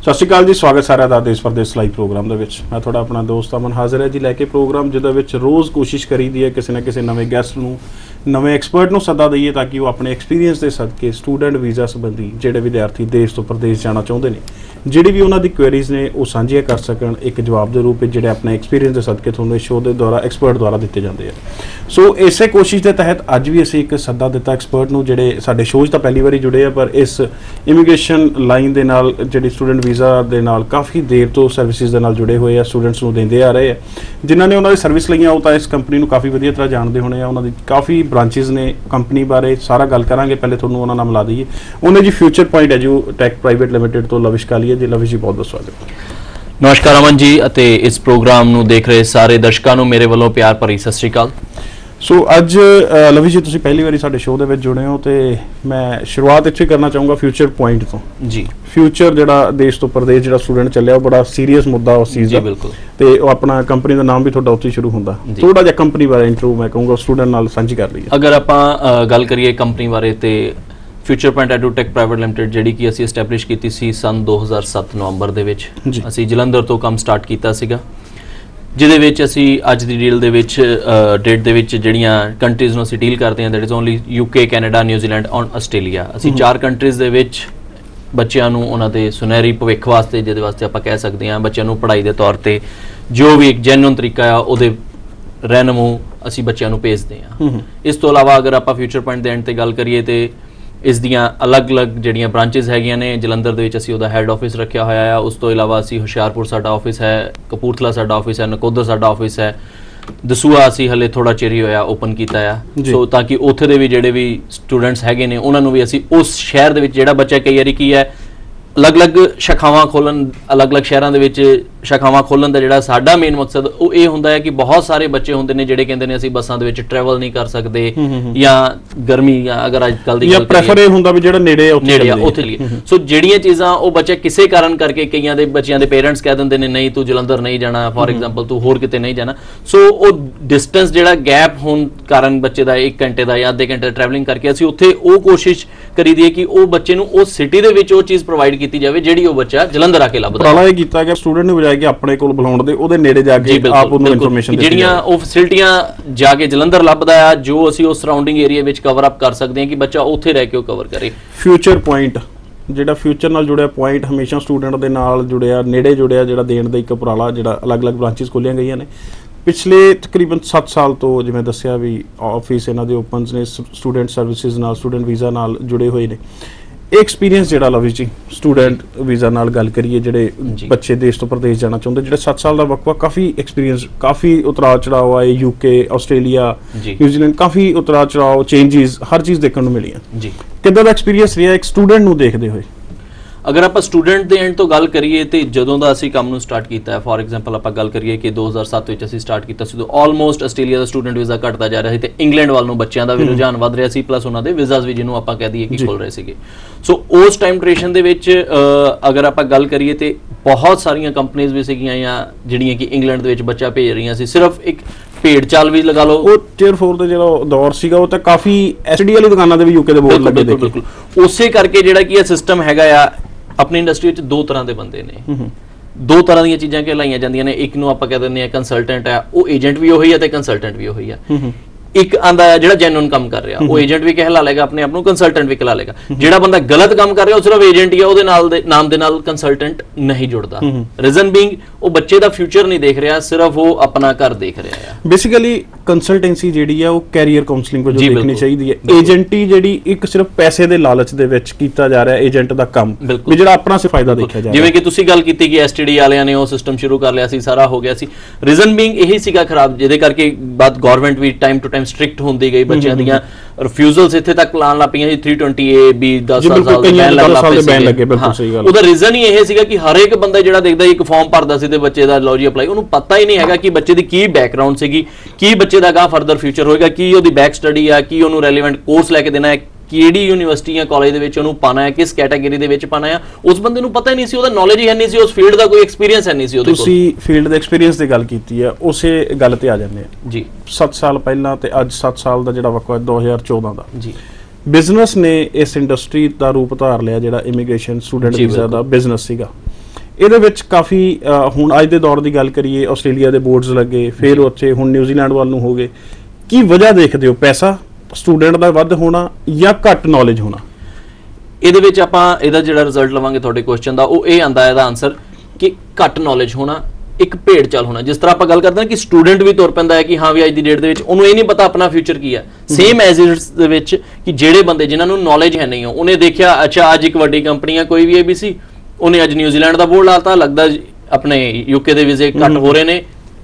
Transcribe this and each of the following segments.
ਸਤਿ ਸ਼੍ਰੀ ਅਕਾਲ ਜੀ, ਸਵਾਗਤ ਸਾਰਿਆਂ ਦਾ ਦੇਸ਼ ਪ੍ਰਦੇਸ਼ ਲਾਈਵ ਪ੍ਰੋਗਰਾਮ ਦੇ ਵਿੱਚ। ਮੈਂ ਤੁਹਾਡਾ ਆਪਣਾ ਦੋਸਤ ਅਮਨ ਹਾਜ਼ਰ ਹੈ ਜੀ ਲੈ ਕੇ ਪ੍ਰੋਗਰਾਮ, ਜਿਹਦੇ ਵਿੱਚ ਰੋਜ਼ ਕੋਸ਼ਿਸ਼ ਕਰੀਦੀ ਹੈ ਕਿਸੇ ਨਾ ਕਿਸੇ ਨਵੇਂ ਗੈਸਟ ਨੂੰ, ਨਵੇਂ ਐਕਸਪਰਟ ਨੂੰ ਸੱਦਾ ਦਈਏ ਤਾਂ ਕਿ ਉਹ ਆਪਣੇ ਐਕਸਪੀਰੀਅੰਸ ਦੇ ਸਦਕੇ ਸਟੂਡੈਂਟ ਵੀਜ਼ਾ ਸੰਬੰਧੀ ਜਿਹੜੇ ਵਿਦਿਆਰਥੀ ਦੇਸ਼ ਤੋਂ ਪ੍ਰਦੇਸ਼ ਜਾਣਾ ਚਾਹੁੰਦੇ ਨੇ, ਜਿਹੜੀ ਵੀ ਉਹਨਾਂ ਦੀ ਕੁਐਰੀਜ਼ ਨੇ ਉਹ ਸਾਂਝੀਆਂ ਕਰ ਸਕਣ ਇੱਕ ਜਵਾਬ ਦੇ ਰੂਪ ਵਿੱਚ, ਜਿਹੜੇ ਆਪਣੇ ਐਕਸਪੀਰੀਅੰਸ ਦੇ ਸਦਕੇ ਤੁਹਾਨੂੰ ਇਸ ਸ਼ੋਅ ਦੇ ਦੁਆਰਾ ਐਕਸਪਰਟ ਦੁਆਰਾ ਦਿੱਤੇ ਜਾਂਦੇ ਆ। ਸੋ ਇਸੇ ਕੋਸ਼ਿਸ਼ ਦੇ ਤਹਿਤ ਅੱਜ ਵੀ ਅਸੀਂ ਇੱਕ ਸੱਦਾ ਦਿੱਤਾ ਐਕਸਪਰਟ ਨੂੰ, ਜਿਹੜੇ ਸਾਡੇ ਸ਼ੋਅ 'ਚ ਤਾਂ ਪਹਿਲੀ ਵਾਰੀ ਜੁੜੇ ਆ, ਪਰ ਇਸ ਇਮੀਗ੍ਰੇਸ਼ਨ ਲਾਈਨ ਦੇ ਨਾਲ, ਜਿਹੜੀ ਸਟੂਡੈਂਟ ਵੀਜ਼ਾ ਦੇ ਨਾਲ ਕਾਫੀ ਦੇਰ ਤੋਂ ਸਰਵਿਸਿਜ਼ ਦੇ ਨਾਲ ਜੁੜੇ ਹੋਏ ਆ, ਸਟੂਡੈਂਟਸ ਨੂੰ ਦਿੰਦੇ ਆ ਰਹੇ ਆ। ਜਿਨ੍ਹਾਂ ਨੇ ਉਹਨਾਂ ਦੀ ਸਰਵਿਸ ਲਈਆਂ ਉਹ ਤਾਂ ਇਸ ਕੰਪਨੀ ਨੂੰ ਕਾਫੀ ਵਧੀਆ ਤਰ੍ਹਾਂ ਜਾਣਦੇ ਹੋਣੇ ਆ, ਉਹਨਾਂ ਦੀ ਕਾਫੀ ਬ੍ਰਾਂਚਿਸ ਨੇ। ਕੰਪਨੀ ਬਾਰੇ ਸਾਰਾ ਗੱਲ ਕਰਾਂਗੇ, ਪਹਿਲੇ ਤੁਹਾਨੂੰ ਉਹਨਾਂ ਨਾਲ ਮਿਲਾ ਦਈਏ। ਉਹਨੇ ਜੀ ਫਿਊਚਰ ਪੁਆਇੰਟ ਐਜੂ ਟੈਕ ਪ੍ਰਾਈਵੇਟ ਲਿਮਿਟਡ ਤੋਂ ਲਵਿਸ਼ ਕਾਲੀਆ ਜੀ। ਲਵਿਸ਼ ਜੀ, ਬਹੁਤ ਬਹੁਤ ਸਵਾਗਤ। ਨਮਸਕਾਰ ਅਮਨ ਜੀ, ਅਤੇ ਇਸ ਪ੍ਰੋਗਰਾਮ ਨੂੰ ਦੇਖ ਰਹੇ ਸਾਰੇ ਦਰਸ਼ਕਾਂ ਨੂੰ ਮੇਰੇ ਵੱਲੋਂ ਪਿਆਰ ਭਰੀ ਸਤਿ ਸ਼੍ਰੀ ਅਕਾਲ। ਸੋ ਅੱਜ ਲਵਿਸ਼ ਜੀ, ਤੁਸੀਂ ਪਹਿਲੀ ਵਾਰੀ ਸਾਡੇ ਸ਼ੋਅ ਦੇ ਵਿੱਚ ਜੁੜੇ ਹੋ, ਤੇ ਮੈਂ ਸ਼ੁਰੂਆਤ ਇੱਥੇ ਕਰਨਾ ਚਾਹੂੰਗਾ ਫਿਊਚਰ ਪੁਆਇੰਟ ਤੋਂ ਜੀ। ਫਿਊਚਰ ਜਿਹੜਾ ਦੇਸ਼ ਤੋਂ ਪ੍ਰਦੇਸ਼ ਜਿਹੜਾ ਸਟੂਡੈਂਟ ਚੱਲਿਆ, ਉਹ ਬੜਾ ਸੀਰੀਅਸ ਮੁੱਦਾ ਉਸ ਚੀਜ਼ ਦਾ। ਬਿਲਕੁਲ। ਤੇ ਉਹ ਆਪਣਾ ਕੰਪਨੀ ਦਾ ਨਾਮ ਵੀ ਤੁਹਾਡਾ ਉੱਥੇ ਸ਼ੁਰੂ ਹੁੰਦਾ। ਥੋੜਾ ਜਿਹਾ ਕੰਪਨੀ ਬਾਰੇ ਇੰਟਰੋ ਮੈਂ ਕਹੂੰਗਾ ਸਟੂਡੈਂਟ ਨਾਲ ਸਾਂਝੀ ਕਰ ਲਈਏ। ਅਗਰ ਆਪਾਂ ਗੱਲ ਕਰੀਏ ਕੰਪਨੀ ਬਾਰੇ, ਤੇ future point edutech private limited, ਜਿਹੜੀ ਕਿ ਅਸੀਂ ਐਸਟੈਬਲਿਸ਼ ਕੀਤੀ ਸੀ ਸਨ 2007 ਨਵੰਬਰ ਦੇ ਵਿੱਚ। ਅਸੀਂ ਜਲੰਧਰ ਤੋਂ ਕੰਮ ਸਟਾਰਟ ਕੀਤਾ ਸੀਗਾ, ਜਿਹਦੇ ਵਿੱਚ ਅਸੀਂ ਅੱਜ ਦੀ ਡੀਲ ਦੇ ਵਿੱਚ ਡੇਟ ਦੇ ਵਿੱਚ ਜਿਹੜੀਆਂ ਕੰਟਰੀਜ਼ ਨੂੰ ਅਸੀਂ ਡੀਲ ਕਰਦੇ ਹਾਂ, that is only UK, Canada, New Zealand ਔਰ ਆਸਟ੍ਰੇਲੀਆ। ਅਸੀਂ 4 ਕੰਟਰੀਜ਼ ਦੇ ਵਿੱਚ ਬੱਚਿਆਂ ਨੂੰ ਉਹਨਾਂ ਦੇ ਸੁਨਹਿਰੀ ਭਵਿੱਖ ਵਾਸਤੇ, ਜਿਹਦੇ ਵਾਸਤੇ ਆਪਾਂ ਕਹਿ ਸਕਦੇ ਹਾਂ ਬੱਚਿਆਂ ਨੂੰ ਪੜ੍ਹਾਈ ਦੇ ਤੌਰ ਤੇ ਜੋ ਵੀ ਇੱਕ ਜੈਨੂਇਨ ਤਰੀਕਾ ਆ ਉਹਦੇ ਰਹਿਨੁਮਾ ਅਸੀਂ ਬੱਚਿਆਂ ਨੂੰ ਭੇਜਦੇ ਹਾਂ। ਇਸ ਤੋਂ ਇਲਾਵਾ ਅਗਰ ਆਪਾਂ ਫਿਊਚਰ ਪੁਆਇੰਟ ਦੇ ਐਂਡ ਤੇ ਗੱਲ ਕਰੀਏ, ਤੇ ਇਸ ਦੀਆਂ ਅਲੱਗ-ਅਲੱਗ ਜਿਹੜੀਆਂ ਬ੍ਰਾਂਚਿਸ ਹੈਗੀਆਂ ਨੇ। ਜਲੰਧਰ ਦੇ ਵਿੱਚ ਅਸੀਂ ਉਹਦਾ ਹੈੱਡ ਆਫਿਸ ਰੱਖਿਆ ਹੋਇਆ ਆ। ਉਸ ਤੋਂ ਇਲਾਵਾ ਅਸੀਂ ਹੁਸ਼ਿਆਰਪੁਰ ਸਾਡਾ ਆਫਿਸ ਹੈ, ਕਪੂਰਥਲਾ ਸਾਡਾ ਆਫਿਸ ਹੈ, ਨਕੋਦਰ ਸਾਡਾ ਆਫਿਸ ਹੈ, ਦਸੂਆ ਅਸੀਂ ਹਲੇ ਥੋੜਾ ਚਿਰ ਹੀ ਹੋਇਆ ਓਪਨ ਕੀਤਾ ਆ। ਸੋ ਤਾਂ ਕਿ ਉੱਥੇ ਦੇ ਵੀ ਜਿਹੜੇ ਵੀ ਸਟੂਡੈਂਟਸ ਹੈਗੇ ਨੇ ਉਹਨਾਂ ਨੂੰ ਵੀ ਅਸੀਂ ਉਸ ਸ਼ਹਿਰ ਦੇ ਵਿੱਚ, ਜਿਹੜਾ ਬੱਚਾ ਕਈ ਵਾਰੀ ਕੀ ਹੈ ਅਲੱਗ-ਅਲੱਗ ਸ਼ਾਖਾਵਾਂ ਖੋਲ੍ਹਣ, ਅਲੱਗ-ਅਲੱਗ ਸ਼ਹਿਰਾਂ ਦੇ ਵਿੱਚ ਸ਼ਾਖਾਵਾਂ ਖੋਲ੍ਹਣ ਦਾ ਜਿਹੜਾ ਸਾਡਾ ਮੇਨ ਮਕਸਦ ਉਹ ਇਹ ਹੁੰਦਾ ਹੈ ਕਿ ਬਹੁਤ ਸਾਰੇ ਬੱਚੇ ਹੁੰਦੇ ਨੇ ਜਿਹੜੇ ਕਹਿੰਦੇ ਨੇ ਅਸੀਂ ਬੱਸਾਂ ਦੇ ਵਿੱਚ ਟਰੈਵਲ ਨਹੀਂ ਕਰ ਸਕਦੇ, ਜਾਂ ਗਰਮੀ, ਜਾਂ ਅਗਰ ਅੱਜ ਕੱਲ੍ਹ ਦੀ ਗੱਲ ਪ੍ਰੈਫਰ ਇਹ ਹੁੰਦਾ ਵੀ ਜਿਹੜਾ ਨੇੜੇ ਉੱਥੇ ਲਈ। ਸੋ ਜਿਹੜੀਆਂ ਚੀਜ਼ਾਂ ਉਹ ਬੱਚੇ ਕਿਸੇ ਕਾਰਨ ਕਰਕੇ, ਕਈਆਂ ਦੇ ਬੱਚਿਆਂ ਦੇ ਪੇਰੈਂਟਸ ਕਹਿ ਦਿੰਦੇ ਨੇ ਨਹੀਂ ਤੂੰ ਜਲੰਧਰ ਨਹੀਂ ਜਾਣਾ, ਫੋਰ ਐਗਜ਼ਾਮਪਲ ਤੂੰ ਹੋਰ ਕਿਤੇ ਨਹੀਂ ਜਾਣਾ। ਸੋ ਉਹ ਡਿਸਟੈਂਸ ਜਿਹੜਾ ਗੈਪ ਹੋਣ ਕਾਰਨ ਬੱਚੇ ਦਾ 1 ਘੰਟੇ ਦਾ ਜਾਂ ਅੱਧੇ ਘੰਟੇ ਦਾ ਟਰੈਵਲਿੰਗ ਕਰਕੇ ਅਸੀਂ ਉੱਥੇ ਉਹ ਕੋਸ਼ਿਸ਼ ਕਰੀਦੀ ਹੈ ਕਿ ਉਹ ਬੱਚੇ ਨੂੰ ਉਸ ਸਿਟੀ ਦੇ ਵਿੱਚ ਉਹ ਚੀਜ਼ ਪ੍ਰੋਵਾਈਡ ਕੀਤੀ ਜਾਵੇ ਜਿਹੜੀ ਉਹ ਬੱਚਾ ਜਲੰਧਰ ਆ ਕੇ ਲੱਭਦਾ। ਪਹਿਲਾਂ ਇਹ ਕੀਤਾ ਕਿ ਸਟੂਡੈਂਟ ਨੂੰ ਬਜਾਏ ਕਿ ਆਪਣੇ ਕੋਲ ਬੁਲਾਉਣ ਦੇ, ਉਹਦੇ ਨੇੜੇ ਜਾ ਕੇ ਆਪ ਉਹਨੂੰ ਇਨਫੋਰਮੇਸ਼ਨ ਦਿੱਤੀ, ਜਿਹੜੀਆਂ ਉਹ ਫੈਸਿਲਿਟੀਆਂ ਜਾ ਕੇ ਜਲੰਧਰ ਲੱਭਦਾ ਆ, ਜੋ ਅਸੀਂ ਉਸ ਸਰਾਊਂਡਿੰਗ ਏਰੀਆ ਵਿੱਚ ਕਵਰ ਅਪ ਕਰ ਸਕਦੇ ਹਾਂ ਕਿ ਬੱਚਾ ਉੱਥੇ ਰਹਿ ਕੇ ਉਹ ਕਵਰ ਕਰੇ। ਫਿਊਚਰ ਪੁਆਇੰਟ ਜਿਹੜਾ ਫਿਊਚਰ ਨਾਲ ਜੁੜਿਆ ਪੁਆਇੰਟ, ਹਮੇਸ਼ਾ ਸਟੂਡੈਂਟ ਦੇ ਨਾਲ ਜੁੜਿਆ, ਨੇੜੇ ਜੁੜਿਆ, ਜਿਹੜਾ ਦੇਣ ਦਾ ਇੱਕ ਉਪਰਾਲਾ, ਜਿਹੜਾ ਅਲੱਗ-ਅਲੱਗ ਬ੍ਰਾਂਚਿਸ ਖੋਲ੍ਹੀਆਂ ਗਈਆਂ ਨੇ ਪਿਛਲੇ ਤਕਰੀਬਨ 7 ਸਾਲ ਤੋਂ। ਜਿਵੇਂ ਦੱਸਿਆ ਵੀ ਆਫਿਸ ਇਹਨਾਂ ਦੇ ਓਪਨਸ ਨੇ, ਸਟੂਡੈਂਟ ਸਰਵਿਸਿਜ਼ ਨਾਲ, ਸਟੂਡੈਂਟ ਵੀਜ਼ਾ ਨਾਲ ਜੁੜੇ ਹੋਏ ਨੇ। ਇਹ ਐਕਸਪੀਰੀਅੰਸ ਜਿਹੜਾ ਲਵਿਸ਼ ਜੀ, ਸਟੂਡੈਂਟ ਵੀਜ਼ਾ ਨਾਲ ਗੱਲ ਕਰੀਏ, ਜਿਹੜੇ ਬੱਚੇ ਦੇਸ਼ ਤੋਂ ਪ੍ਰਦੇਸ਼ ਜਾਣਾ ਚਾਹੁੰਦੇ, ਜਿਹੜੇ 7 ਸਾਲ ਦਾ ਵਕਫਾ, ਕਾਫੀ ਐਕਸਪੀਰੀਅੰਸ, ਕਾਫੀ ਉਤਰਾਅ ਚੜਾਅ ਆਏ, UK, ਆਸਟ੍ਰੇਲੀਆ, ਨਿਊਜ਼ੀਲੈਂਡ, ਕਾਫੀ ਉਤਰਾਅ ਚੜਾਅ, ਚੇਂਜਿਸ, ਹਰ ਚੀਜ਼ ਦੇਖਣ ਨੂੰ ਮਿਲੀਆਂ। ਕਿੱਦਾਂ ਦਾ ਐਕਸਪੀਰੀਅੰਸ ਰਿਹਾ ਇੱਕ ਸਟੂਡੈਂਟ ਨੂੰ ਦੇਖਦੇ ਹੋਏ? ਅਗਰ ਆਪਾਂ ਸਟੂਡੈਂਟ ਦੇ ਐਂਡ ਤੋਂ ਗੱਲ ਕਰੀਏ, ਤੇ ਜਦੋਂ ਦਾ ਅਸੀਂ ਕੰਮ ਨੂੰ ਸਟਾਰਟ ਕੀਤਾ ਹੈ, ਫੋਰ ਐਗਜ਼ਾਮਪਲ ਆਪਾਂ ਗੱਲ ਕਰੀਏ ਕਿ 2007 ਵਿੱਚ ਅਸੀਂ ਸਟਾਰਟ ਕੀਤਾ ਸੀ, ਤਾਂ ਆਲਮੋਸਟ ਆਸਟ੍ਰੇਲੀਆ ਦਾ ਸਟੂਡੈਂਟ ਵੀਜ਼ਾ ਘਟਦਾ ਜਾ ਰਿਹਾ ਸੀ, ਤੇ ਇੰਗਲੈਂਡ ਵੱਲ ਨੂੰ ਬੱਚਿਆਂ ਦਾ ਵੀ ਰੁਝਾਨ ਵੱਧ ਰਿਹਾ ਸੀ, ਪਲੱਸ ਉਹਨਾਂ ਦੇ ਵੀਜ਼ਾਸ ਵੀ, ਜਿਹਨੂੰ ਆਪਾਂ ਕਹਿ ਦਈਏ ਕਿ ਖੁੱਲ ਰਹੇ ਸੀਗੇ। ਸੋ ਉਸ ਟਾਈਮ ਡਿਊਰੇਸ਼ਨ ਦੇ ਵਿੱਚ ਅਗਰ ਆਪਾਂ ਗੱਲ ਕਰੀਏ, ਤੇ ਬਹੁਤ ਸਾਰੀਆਂ ਕੰਪਨੀਆਂ ਵੀ ਸੀਗੀਆਂ ਜਾਂ ਜਿਹੜੀਆਂ ਕਿ ਇੰਗਲੈਂਡ ਦੇ ਵਿੱਚ ਬੱਚਾ ਭੇਜ ਰਹੀਆਂ ਸੀ। ਸਿਰਫ ਇੱਕ ਭੇਡ ਚਾਲ ਵੀ ਲਗਾ ਲਓ, ਉਹ ਟੀਅਰ 4 ਦਾ ਜਿਹੜਾ ਦੌਰ ਸੀਗਾ, ਉਹ ਤਾਂ ਕਾਫੀ SD ਵਾਲੀ ਦੁਕਾਨਾਂ ਦੇ ਵੀ UK ਦੇ ਬੋਰਡ ਲੱਗੇ ਦੇਖੇ। ਬਿਲਕੁਲ ਉਸੇ ਕਰਕੇ ਜਿਹੜਾ ਕਿ ਇਹ ਸਿਸਟਮ ਹੈਗਾ ਆ, ਆਪਣੀ ਇੰਡਸਟਰੀ ਵਿੱਚ 2 ਤਰ੍ਹਾਂ ਦੇ ਬੰਦੇ ਨੇ, 2 ਤਰ੍ਹਾਂ ਦੀਆਂ ਚੀਜ਼ਾਂ ਕਹਿਲਾਈਆਂ ਜਾਂਦੀਆਂ ਨੇ। ਇੱਕ ਨੂੰ ਆਪਾਂ ਕਹਿ ਦਿੰਦੇ ਹਾਂ ਕੰਸਲਟੈਂਟ ਹੈ, ਉਹ ਏਜੰਟ ਵੀ ਉਹੀ ਹੈ ਤੇ ਕੰਸਲਟੈਂਟ ਵੀ ਉਹੀ ਹੈ। ਇੱਕ ਆਂਦਾ ਹੈ ਜਿਹੜਾ ਜੈਨੂਇਨ ਕੰਮ ਕਰ ਰਿਹਾ, ਉਹ ਏਜੰਟ ਵੀ ਕਹਿਲਾ ਲੇਗਾ ਆਪਣੇ ਆਪ ਨੂੰ, ਕੰਸਲਟੈਂਟ ਵੀ ਕਹਿਲਾ ਲੇਗਾ। ਜਿਹੜਾ ਬੰਦਾ ਗਲਤ ਕੰਮ ਕਰ ਰਿਹਾ ਉਹ ਸਿਰਫ ਏਜੰਟ ਹੀ ਹੈ, ਉਹਦੇ ਨਾਲ ਦੇ ਨਾਮ ਦੇ ਨਾਲ ਕੰਸਲਟੈਂਟ ਨਹੀਂ ਜੁੜਦਾ। ਰੀਜ਼ਨ ਬੀਇੰਗ ਉਹ ਬੱਚੇ ਦਾ ਫਿਊਚਰ ਨਹੀਂ ਦੇਖ ਰਿਹਾ, ਸਿਰਫ ਉਹ ਆਪਣਾ ਘਰ ਦੇਖ ਰਿਹਾ ਹੈ। ਬੇਸਿਕਲੀ ਕੰਸਲਟੈਂਸੀ ਜਿਹੜੀ ਆ ਉਹ ਕੈਰੀਅਰ ਕਾਉਂਸਲਿੰਗ ਵਜੋਂ ਦੇਖਣੀ ਚਾਹੀਦੀ ਹੈ। ਏਜੰਟੀ ਜਿਹੜੀ ਇੱਕ ਸਿਰਫ ਪੈਸੇ ਦੇ ਲਾਲਚ ਦੇ ਵਿੱਚ ਕੀਤਾ ਜਾ ਰਿਹਾ ਏਜੰਟ ਦਾ ਕੰਮ, ਵੀ ਜਿਹੜਾ ਆਪਣਾ ਸਿਰਫ ਫਾਇਦਾ ਦੇਖਿਆ ਜਾ ਰਿਹਾ। ਜਿਵੇਂ ਕਿ ਤੁਸੀਂ ਗੱਲ ਕੀਤੀ ਕਿ STD ਵਾਲਿਆਂ ਨੇ ਉਹ ਸਿਸਟਮ ਸ਼ੁਰੂ ਕਰ ਲਿਆ ਸੀ, ਸਾਰਾ ਹੋ ਗਿਆ ਸੀ। ਰੀਜ਼ਨ ਬੀਇੰਗ ਇਹੀ ਸੀਗਾ ਖਰਾਬ, ਜਿਹਦੇ ਕਰਕੇ ਬਾਅਦ ਗਵਰਨਮੈਂਟ ਵੀ ਟਾਈਮ ਟੂ ਟਾਈਮ ਸਟ੍ਰਿਕਟ ਹੁੰਦੀ ਗਈ। ਬੱਚਿਆਂ ਦੀਆਂ ਰਿਫਿਊਜ਼ਲਸ ਇੱਥੇ ਤੱਕ ਲਾਣ ਲੱਗ ਪਈਆਂ ਸੀ, 320A B 10 ਸਾਲ ਦੇ ਬੈਨ ਲੱਗੇ। ਬਿਲਕੁਲ ਸਹੀ ਗੱਲ। ਉਹਦਾ ਰੀਜ਼ਨ ਹੀ ਇਹ ਸੀਗਾ ਕਿ ਹਰ ਇੱਕ ਬੰਦਾ ਜਿਹੜਾ ਦੇਖਦਾ ਇੱਕ ਫਾਰਮ ਭਰਦਾ ਸੀ ਤੇ ਬੱਚੇ ਦਾ ਲਓ ਜੀ ਅਪਲਾਈ, ਉਹਨੂੰ ਪਤਾ ਹੀ ਨਹੀਂ ਹੈਗਾ ਕਿ ਬੱਚੇ ਦੀ ਕੀ ਬੈਕਗ੍ਰਾਉਂਡ ਸੀਗੀ, ਕੀ ਬੱਚੇ ਦਾ ਅਗਾਂਹ ਫਰਦਰ ਫਿਊਚਰ ਹੋਏਗਾ, ਕੀ ਉਹਦੀ ਬੈਕ ਸਟੱਡੀ ਆ, ਕੀ ਉਹਨੂੰ ਰੈਲੇਵੈਂਟ ਕੋਰਸ ਲੈ ਕੇ ਦੇਣਾ ਹੈ, ਕਿਹੜੀ ਯੂਨੀਵਰਸਿਟੀ ਜਾਂ ਕਾਲਜ ਦੇ ਵਿੱਚ ਉਹਨੂੰ ਪਾਣਾ ਹੈ, ਕਿਸ ਕੈਟਾਗਰੀ ਦੇ ਵਿੱਚ ਪਾਣਾ ਹੈ, ਉਸ ਬੰਦੇ ਨੂੰ ਪਤਾ ਹੀ ਨਹੀਂ ਸੀ, ਉਹਦਾ ਨੌਲੇਜ ਹੀ ਨਹੀਂ ਸੀ, ਉਸ ਫੀਲਡ ਦਾ ਕੋਈ ਐਕਸਪੀਰੀਅੰਸ ਹੈ ਨਹੀਂ ਸੀ ਉਹਦੇ ਕੋਲ। ਤੁਸੀਂ ਫੀਲਡ ਦੇ ਐਕਸਪੀਰੀਅੰਸ ਦੀ ਗੱਲ ਕੀਤੀ ਹੈ, ਉਸੇ ਗੱਲ ਤੇ ਆ ਜਾਂਦੇ ਆ ਜੀ। 7 ਸਾਲ ਪਹਿਲਾਂ ਤੇ ਅੱਜ 7 ਸਾਲ ਦਾ ਜਿਹੜਾ ਵਕਫਾ 2014 ਦਾ ਜੀ, ਬਿਜ਼ਨਸ ਨੇ ਇਸ ਇੰਡਸਟਰੀ ਦਾ ਰੂਪ ਧਾਰ ਲਿਆ, ਜਿਹੜਾ ਇਮੀਗ੍ਰੇਸ਼ਨ ਸਟੂਡੈਂਟ ਵੀਜ਼ਾ ਦਾ ਬਿਜ਼ਨਸ ਸੀਗਾ। ਇਹਦੇ ਵਿੱਚ ਕਾਫੀ ਹੁਣ ਅੱਜ ਦੇ ਦੌਰ ਦੀ ਗੱਲ ਕਰੀਏ, ਆਸਟ੍ਰੇਲੀਆ ਦੇ ਬੋਰਡਸ ਲੱਗੇ, ਫਿਰ ਉੱਥੇ ਹੁਣ ਨਿਊਜ਼ੀਲੈਂਡ ਵੱਲ ਨੂੰ ਹੋ ਗਏ। ਕੀ ਵਜ੍ਹਾ ਦੇਖਦੇ ਹੋ, ਪੈਸਾ ਸਟੂਡੈਂਟ ਦਾ ਵੱਧ ਹੋਣਾ ਜਾਂ ਘੱਟ ਨੌਲੇਜ ਹੋਣਾ? ਇਹਦੇ ਵਿੱਚ ਆਪਾਂ ਇਹਦਾ ਜਿਹੜਾ ਰਿਜ਼ਲਟ ਲਵਾਂਗੇ ਤੁਹਾਡੇ ਕੁਐਸਚਨ ਦਾ, ਉਹ ਇਹ ਆਂਦਾ ਇਹਦਾ ਆਨਸਰ ਕਿ ਘੱਟ ਨੌਲੇਜ ਹੋਣਾ, ਇੱਕ ਭੇਡ ਚਾਲ ਹੋਣਾ। ਜਿਸ ਤਰ੍ਹਾਂ ਆਪਾਂ ਗੱਲ ਕਰਦੇ ਹਾਂ ਕਿ ਸਟੂਡੈਂਟ ਵੀ ਤੁਰ ਪੈਂਦਾ ਹੈ ਕਿ ਹਾਂ ਵੀ ਅੱਜ ਦੀ ਡੇਟ ਦੇ ਵਿੱਚ ਉਹਨੂੰ ਇਹ ਨਹੀਂ ਪਤਾ ਆਪਣਾ ਫਿਊਚਰ ਕੀ ਹੈ। ਸੇਮ ਐਜ਼ ਇਟ ਦੇ ਵਿੱਚ ਕਿ ਜਿਹੜੇ ਬੰਦੇ ਜਿਨ੍ਹਾਂ ਨੂੰ ਨੌਲੇਜ ਹੈ ਨਹੀਂ, ਉਹਨੇ ਦੇਖਿਆ ਅੱਛਾ ਅੱਜ ਇੱਕ ਵੱਡੀ ਕੰਪਨੀ ਹੈ ਕੋਈ ਵੀ ABC, ਉਹਨੇ ਅੱਜ ਨਿਊਜ਼ੀਲੈਂਡ ਦਾ ਬੋਰਡ ਲਾਤਾ, ਲੱਗਦਾ ਆਪਣੇ UK ਦੇ ਵੀਜ਼ੇ ਘੱਟ ਹੋ ਰਹੇ ਨੇ,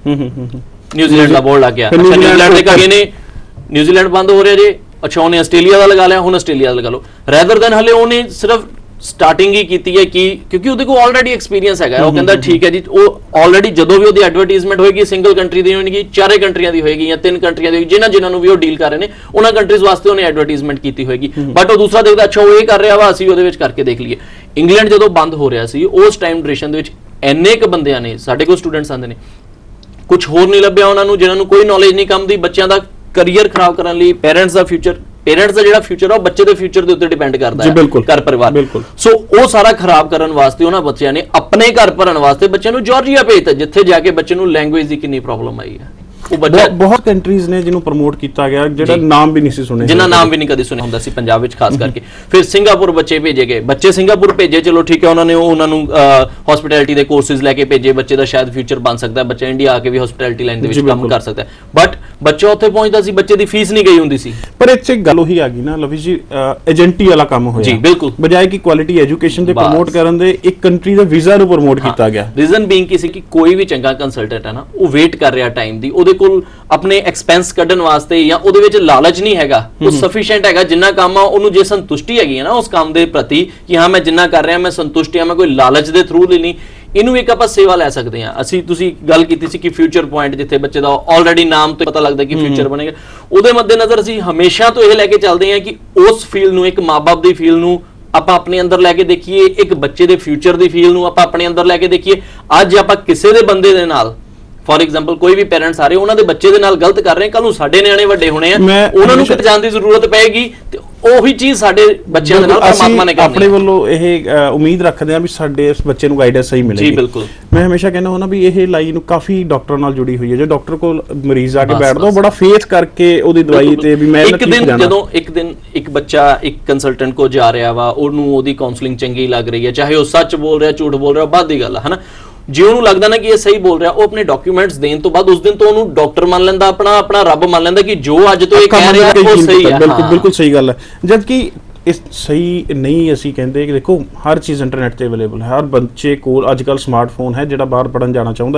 ਨਿਊਜ਼ੀਲੈਂਡ ਦਾ ਬੋਰਡ ਲੱਗ ਗਿਆ। ਅੱਛਾ ਨਿਊਜ਼ੀਲੈਂਡ ਦੇ ਕਹੇ ਨੇ ਨਿਊਜ਼ੀਲੈਂਡ ਬੰਦ ਹੋ ਰਿਹਾ ਜੇ, ਅੱਛਾ ਉਹਨੇ ਆਸਟ੍ਰੇਲੀਆ ਦਾ ਲਗਾ ਲਿਆ, ਹੁਣ ਆਸਟ੍ਰੇਲੀਆ ਦਾ ਲਗਾ ਲਓ। ਰੈਦਰ ਦੈਨ ਹਲੇ ਉਹਨੇ ਸਿਰਫ ਸਟਾਰਟਿੰਗ ਹੀ ਕੀਤੀ ਹੈ ਕਿ ਕਿਉਂਕਿ ਉਹਦੇ ਕੋਲ ਆਲਰੇਡੀ ਐਕਸਪੀਰੀਅੰਸ ਹੈਗਾ, ਉਹ ਕਹਿੰਦਾ ਠੀਕ ਹੈ ਜੀ, ਉਹ ਆਲਰੇਡੀ ਜਦੋਂ ਵੀ ਉਹਦੀ ਐਡਵਰਟਾਈਜ਼ਮੈਂਟ ਹੋਏਗੀ ਸਿੰਗਲ ਕੰਟਰੀ ਦੀ ਹੋਏਗੀ, 4 ਕੰਟਰੀਆਂ ਦੀ ਹੋਏਗੀ ਜਾਂ 3 ਕੰਟਰੀਆਂ ਦੀ ਹੋਏਗੀ, ਜਿਨ੍ਹਾਂ ਨੂੰ ਵੀ ਉਹ ਡੀਲ ਕਰ ਰਹੇ ਨੇ ਉਹਨਾਂ ਕੰਟਰੀਜ਼ ਵਾਸਤੇ ਉਹਨੇ ਐਡਵਰਟਾਈਜ਼ਮੈਂਟ ਕੀਤੀ ਹੋਏਗੀ। ਬਟ ਉਹ ਦੂਸਰਾ ਦੇਖਦਾ ਅੱਛਾ ਉਹ ਇਹ ਕਰ ਰਿਹਾ ਵਾ, ਅਸੀਂ ਉਹਦੇ ਵਿੱਚ ਕਰਕੇ ਦੇਖ ਲਈਏ। ਇੰਗਲੈਂਡ ਜਦੋਂ ਬੰਦ ਹੋ ਰਿਹਾ ਸੀ ਉਸ ਟਾਈਮ ਡਿਊਰੇਸ਼ਨ ਦੇ ਵਿੱਚ ਇੰਨੇ ਕੁ ਬੰਦਿਆਂ ਨੇ, ਸਾਡੇ ਕੋਲ ਸਟੂਡੈਂਟਸ ਆਉਂਦੇ ਨੇ, ਕੁਝ ਹੋਰ ਨਹੀਂ ਲੱਭਿਆ ਉਹਨਾਂ ਨੂੰ, ਜਿਨ੍ਹਾਂ ਨੂੰ ਕੋਈ ਨੌਲੇਜ ਨਹੀਂ ਕੰਮ ਦੀ, ਬੱਚਿਆਂ ਦਾ ਕਰੀਅਰ ਖਰਾਬ ਕਰਨ ਲਈ, ਪੇਰੈਂਟਸ ਦਾ ਜਿਹੜਾ ਫਿਊਚਰ ਆ ਉਹ ਬੱਚੇ ਦੇ ਫਿਊਚਰ ਦੇ ਉੱਤੇ ਡਿਪੈਂਡ ਕਰਦਾ ਹੈ, ਘਰ ਪਰਿਵਾਰ। ਸੋ ਉਹ ਸਾਰਾ ਖਰਾਬ ਕਰਨ ਵਾਸਤੇ ਉਹਨਾਂ ਬੱਚਿਆਂ ਨੇ ਆਪਣੇ ਘਰ ਭਰਨ ਵਾਸਤੇ ਬੱਚਿਆਂ ਨੂੰ ਜਾਰਜੀਆ ਭੇਜਤਾ, ਜਿੱਥੇ ਜਾ ਕੇ ਬੱਚੇ ਨੂੰ ਲੈਂਗੁਏਜ ਦੀ ਕਿੰਨੀ ਪ੍ਰੋਬਲਮ ਆਈ ਹੈ। ਬਹੁਤ ਕੰਟਰੀਜ਼ ਨੇ ਜਿਹਨੂੰ ਪ੍ਰਮੋਟ ਕੀਤਾ ਗਿਆ, ਜਿਹੜਾ ਨਾਮ ਵੀ ਨਹੀਂ ਸੀ ਸੁਣਿਆ, ਜਿਨ੍ਹਾਂ ਨਾਮ ਵੀ ਨਹੀਂ ਕਦੇ ਸੁਣਿਆ ਹੁੰਦਾ ਸੀ ਪੰਜਾਬ ਵਿੱਚ ਖਾਸ ਕਰਕੇ। ਫਿਰ ਸਿੰਗਾਪੁਰ ਬੱਚੇ ਭੇਜੇ ਗਏ, ਬੱਚੇ ਸਿੰਗਾਪੁਰ ਭੇਜੇ, ਚਲੋ ਠੀਕ ਹੈ, ਉਹਨਾਂ ਨੂੰ ਹਸਪਿਟੈਲਿਟੀ ਦੇ ਕੋਰਸਿਸ ਲੈ ਕੇ ਭੇਜੇ, ਬੱਚੇ ਦਾ ਸ਼ਾਇਦ ਫਿਊਚਰ ਬਣ ਸਕਦਾ, ਬੱਚਾ ਇੰਡੀਆ ਆ ਕੇ ਵੀ ਹਸਪਿਟੈਲਿਟੀ ਲਾਈਨ ਦੇ ਵਿੱਚ ਕੰਮ ਕਰ ਸਕਦਾ। ਬਟ ਬੱਚਾ ਉੱਥੇ ਪਹੁੰਚਦਾ ਸੀ, ਬੱਚੇ ਦੀ ਫੀਸ ਨਹੀਂ ਗਈ ਹੁੰਦੀ ਸੀ। ਪਰ ਇੱਥੇ ਗੱਲ ਉਹੀ ਆ ਗਈ ਨਾ ਲਵੀ ਜੀ, ਏਜੰਟੀ ਵਾਲਾ ਕੰਮ ਹੋਇਆ ਜੀ, ਬਿਲਕੁਲ, ਬਜਾਏ ਕਿ ਕੁਆਲਿਟੀ ਐਜੂਕੇਸ਼ਨ ਦੇ ਪ੍ਰਮੋਟ ਕਰਨ ਦੇ ਇੱਕ ਕੰਟਰੀ ਦੇ ਵੀਜ਼ਾ ਨੂੰ ਪ੍ਰਮੋਟ ਕੀਤਾ ਗਿਆ। ਰੀਜ਼ਨ ਬੀਇੰਗ ਕੀ ਸੀ ਕਿ ਕੋਈ ਵੀ ਚੰਗਾ ਕੰਸਲਟੈਂਟ ਹੈ ਨਾ, ਉਹ ਵੇਟ ਕਰ ਰਿਹਾ ਟਾਈਮ ਦੀ, ਉਹਦੇ ਕੋਲ ਆਪਣੇ ਐਕਸਪੈਂਸ ਕੱਢਣ ਵਾਸਤੇ ਜਾਂ ਉਹਦੇ ਵਿੱਚ ਲਾਲਚ ਨਹੀਂ ਹੈਗਾ, ਉਹ ਸਫੀਸ਼ੀਐਂਟ ਹੈਗਾ। ਜਿੰਨਾ ਕੰਮ ਆ ਉਹਨੂੰ ਜੇ ਸੰਤੁਸ਼ਟੀ ਹੈਗੀ ਹੈ ਨਾ ਉਸ ਕੰਮ ਦੇ ਪ੍ਰਤੀ ਕਿ ਹਾਂ ਮੈਂ ਜਿੰਨਾ ਕਰ ਰਿਹਾ ਮੈਂ ਸੰਤੁਸ਼ਟ ਹਾਂ, ਮੈਂ ਕੋਈ ਲਾਲਚ ਦੇ ਥਰੂ ਨਹੀਂ, ਇਹਨੂੰ ਇੱਕ ਆਪਾਂ ਸੇਵਾ ਲੈ ਸਕਦੇ ਹਾਂ। ਤੁਸੀਂ ਗੱਲ ਕੀਤੀ ਸੀ ਕਿ ਫਿਊਚਰ ਪੁਆਇੰਟ, ਜਿੱਥੇ ਬੱਚੇ ਦਾ ਆਲਰੇਡੀ ਨਾਮ ਤੋਂ ਪਤਾ ਲੱਗਦਾ ਕਿ ਫਿਊਚਰ ਬਣੇਗਾ, ਉਹਦੇ ਮੱਦੇਨਜ਼ਰ ਅਸੀਂ ਹਮੇਸ਼ਾ ਤੋਂ ਇਹ ਲੈ ਕੇ ਚੱਲਦੇ ਹਾਂ ਕਿ ਉਸ ਫੀਲ ਨੂੰ, ਇੱਕ ਮਾਂ-ਬਾਪ ਦੀ ਫੀਲ ਨੂੰ ਆਪਾਂ ਆਪਣੇ ਅੰਦਰ ਲੈ ਕੇ ਦੇਖੀਏ, ਇੱਕ ਬੱਚੇ ਦੇ ਫਿਊਚਰ ਦੀ ਫੀਲ ਨੂੰ ਆਪਾਂ ਆਪਣੇ ਅੰਦਰ ਲੈ ਕੇ ਦੇਖੀਏ। ਅੱਜ ਆਪਾਂ ਕਿਸੇ ਦੇ ਬੰਦੇ ਦੇ ਨਾਲ, ਫॉर एग्जांपल ਕੋਈ ਵੀ ਪੇਰੈਂਟਸ ਆ ਰਹੇ ਉਹਨਾਂ ਦੇ ਬੱਚੇ ਦੇ ਨਾਲ ਗਲਤ ਕਰ ਰਹੇ, ਕੱਲ ਨੂੰ ਸਾਡੇ ਨਿਆਣੇ ਵੱਡੇ ਹੋਣੇ ਆ, ਉਹਨਾਂ ਨੂੰ ਪਛਾਣ ਦੀ ਜ਼ਰੂਰਤ ਪਏਗੀ ਤੇ ਉਹੀ ਚੀਜ਼ ਸਾਡੇ ਬੱਚਿਆਂ ਦੇ ਨਾਲ ਪਰਮਾਤਮਾ ਨੇ ਕਰਨੀ। ਆਪਣੇ ਵੱਲੋਂ ਇਹ ਉਮੀਦ ਰੱਖਦੇ ਆ ਵੀ ਸਾਡੇ ਇਸ ਬੱਚੇ ਨੂੰ ਗਾਈਡੈਂਸ ਸਹੀ ਮਿਲੇਗੀ। ਜੀ ਬਿਲਕੁਲ, ਮੈਂ ਹਮੇਸ਼ਾ ਕਹਿੰਦਾ ਹਾਂ ਨਾ ਵੀ ਇਹ ਲਾਈਨ ਕਾਫੀ ਡਾਕਟਰ ਨਾਲ ਜੁੜੀ ਹੋਈ ਹੈ। ਜੇ ਡਾਕਟਰ ਕੋਲ ਮਰੀਜ਼ ਆ ਕੇ ਬੈਠਦਾ ਉਹ ਬੜਾ ਫੇਥ ਕਰਕੇ ਉਹਦੀ ਦਵਾਈ ਤੇ ਵੀ ਮੈਂ ਜਦੋਂ ਇੱਕ ਦਿਨ ਇੱਕ ਬੱਚਾ ਇੱਕ ਕੰਸਲਟੈਂਟ ਕੋ ਜਾ ਰਿਹਾ ਵਾ, ਉਹਨੂੰ ਉਹਦੀ ਕਾਉਂਸਲਿੰਗ ਚੰਗੀ ਲੱਗ ਰਹੀ ਹੈ, ਚਾਹੇ ਉਹ ਸੱਚ ਬੋਲ ਰਿਹਾ ਝੂਠ ਬੋਲ ਰਿਹਾ ਬਾਅਦ ਦੀ ਗੱਲ ਹੈ ਨਾ, ਜੇ ਉਹਨੂੰ ਲੱਗਦਾ ਨਾ ਕਿ ਇਹ ਸਹੀ ਬੋਲ ਰਿਹਾ, ਉਹ ਆਪਣੇ ਡਾਕੂਮੈਂਟਸ ਦੇਣ ਤੋਂ ਬਾਅਦ ਉਸ ਦਿਨ ਤੋਂ ਉਹਨੂੰ ਡਾਕਟਰ ਮੰਨ ਲੈਂਦਾ, ਆਪਣਾ ਰੱਬ ਮੰਨ ਲੈਂਦਾ ਕਿ ਜੋ ਅੱਜ ਤੋਂ ਇਹ ਕਹਿ ਰਿਹਾ ਉਹ ਸਹੀ ਹੈ। ਬਿਲਕੁਲ ਸਹੀ ਗੱਲ ਹੈ, ਜਦ ਕਿ ਇਹ ਸਹੀ ਨਹੀਂ। ਅਸੀਂ ਕਹਿੰਦੇ ਕਿ ਦੇਖੋ ਹਰ ਚੀਜ਼ ਇੰਟਰਨੈਟ ਤੇ ਅਵੇਲੇਬਲ ਹੈ, ਹਰ ਬੱਚੇ ਕੋਲ ਅੱਜ ਕੱਲ੍ਹ ਸਮਾਰਟਫੋਨ ਹੈ, ਜਿਹੜਾ ਬਾਹਰ ਪੜ੍ਹਨ ਜਾਣਾ ਚਾਹੁੰਦਾ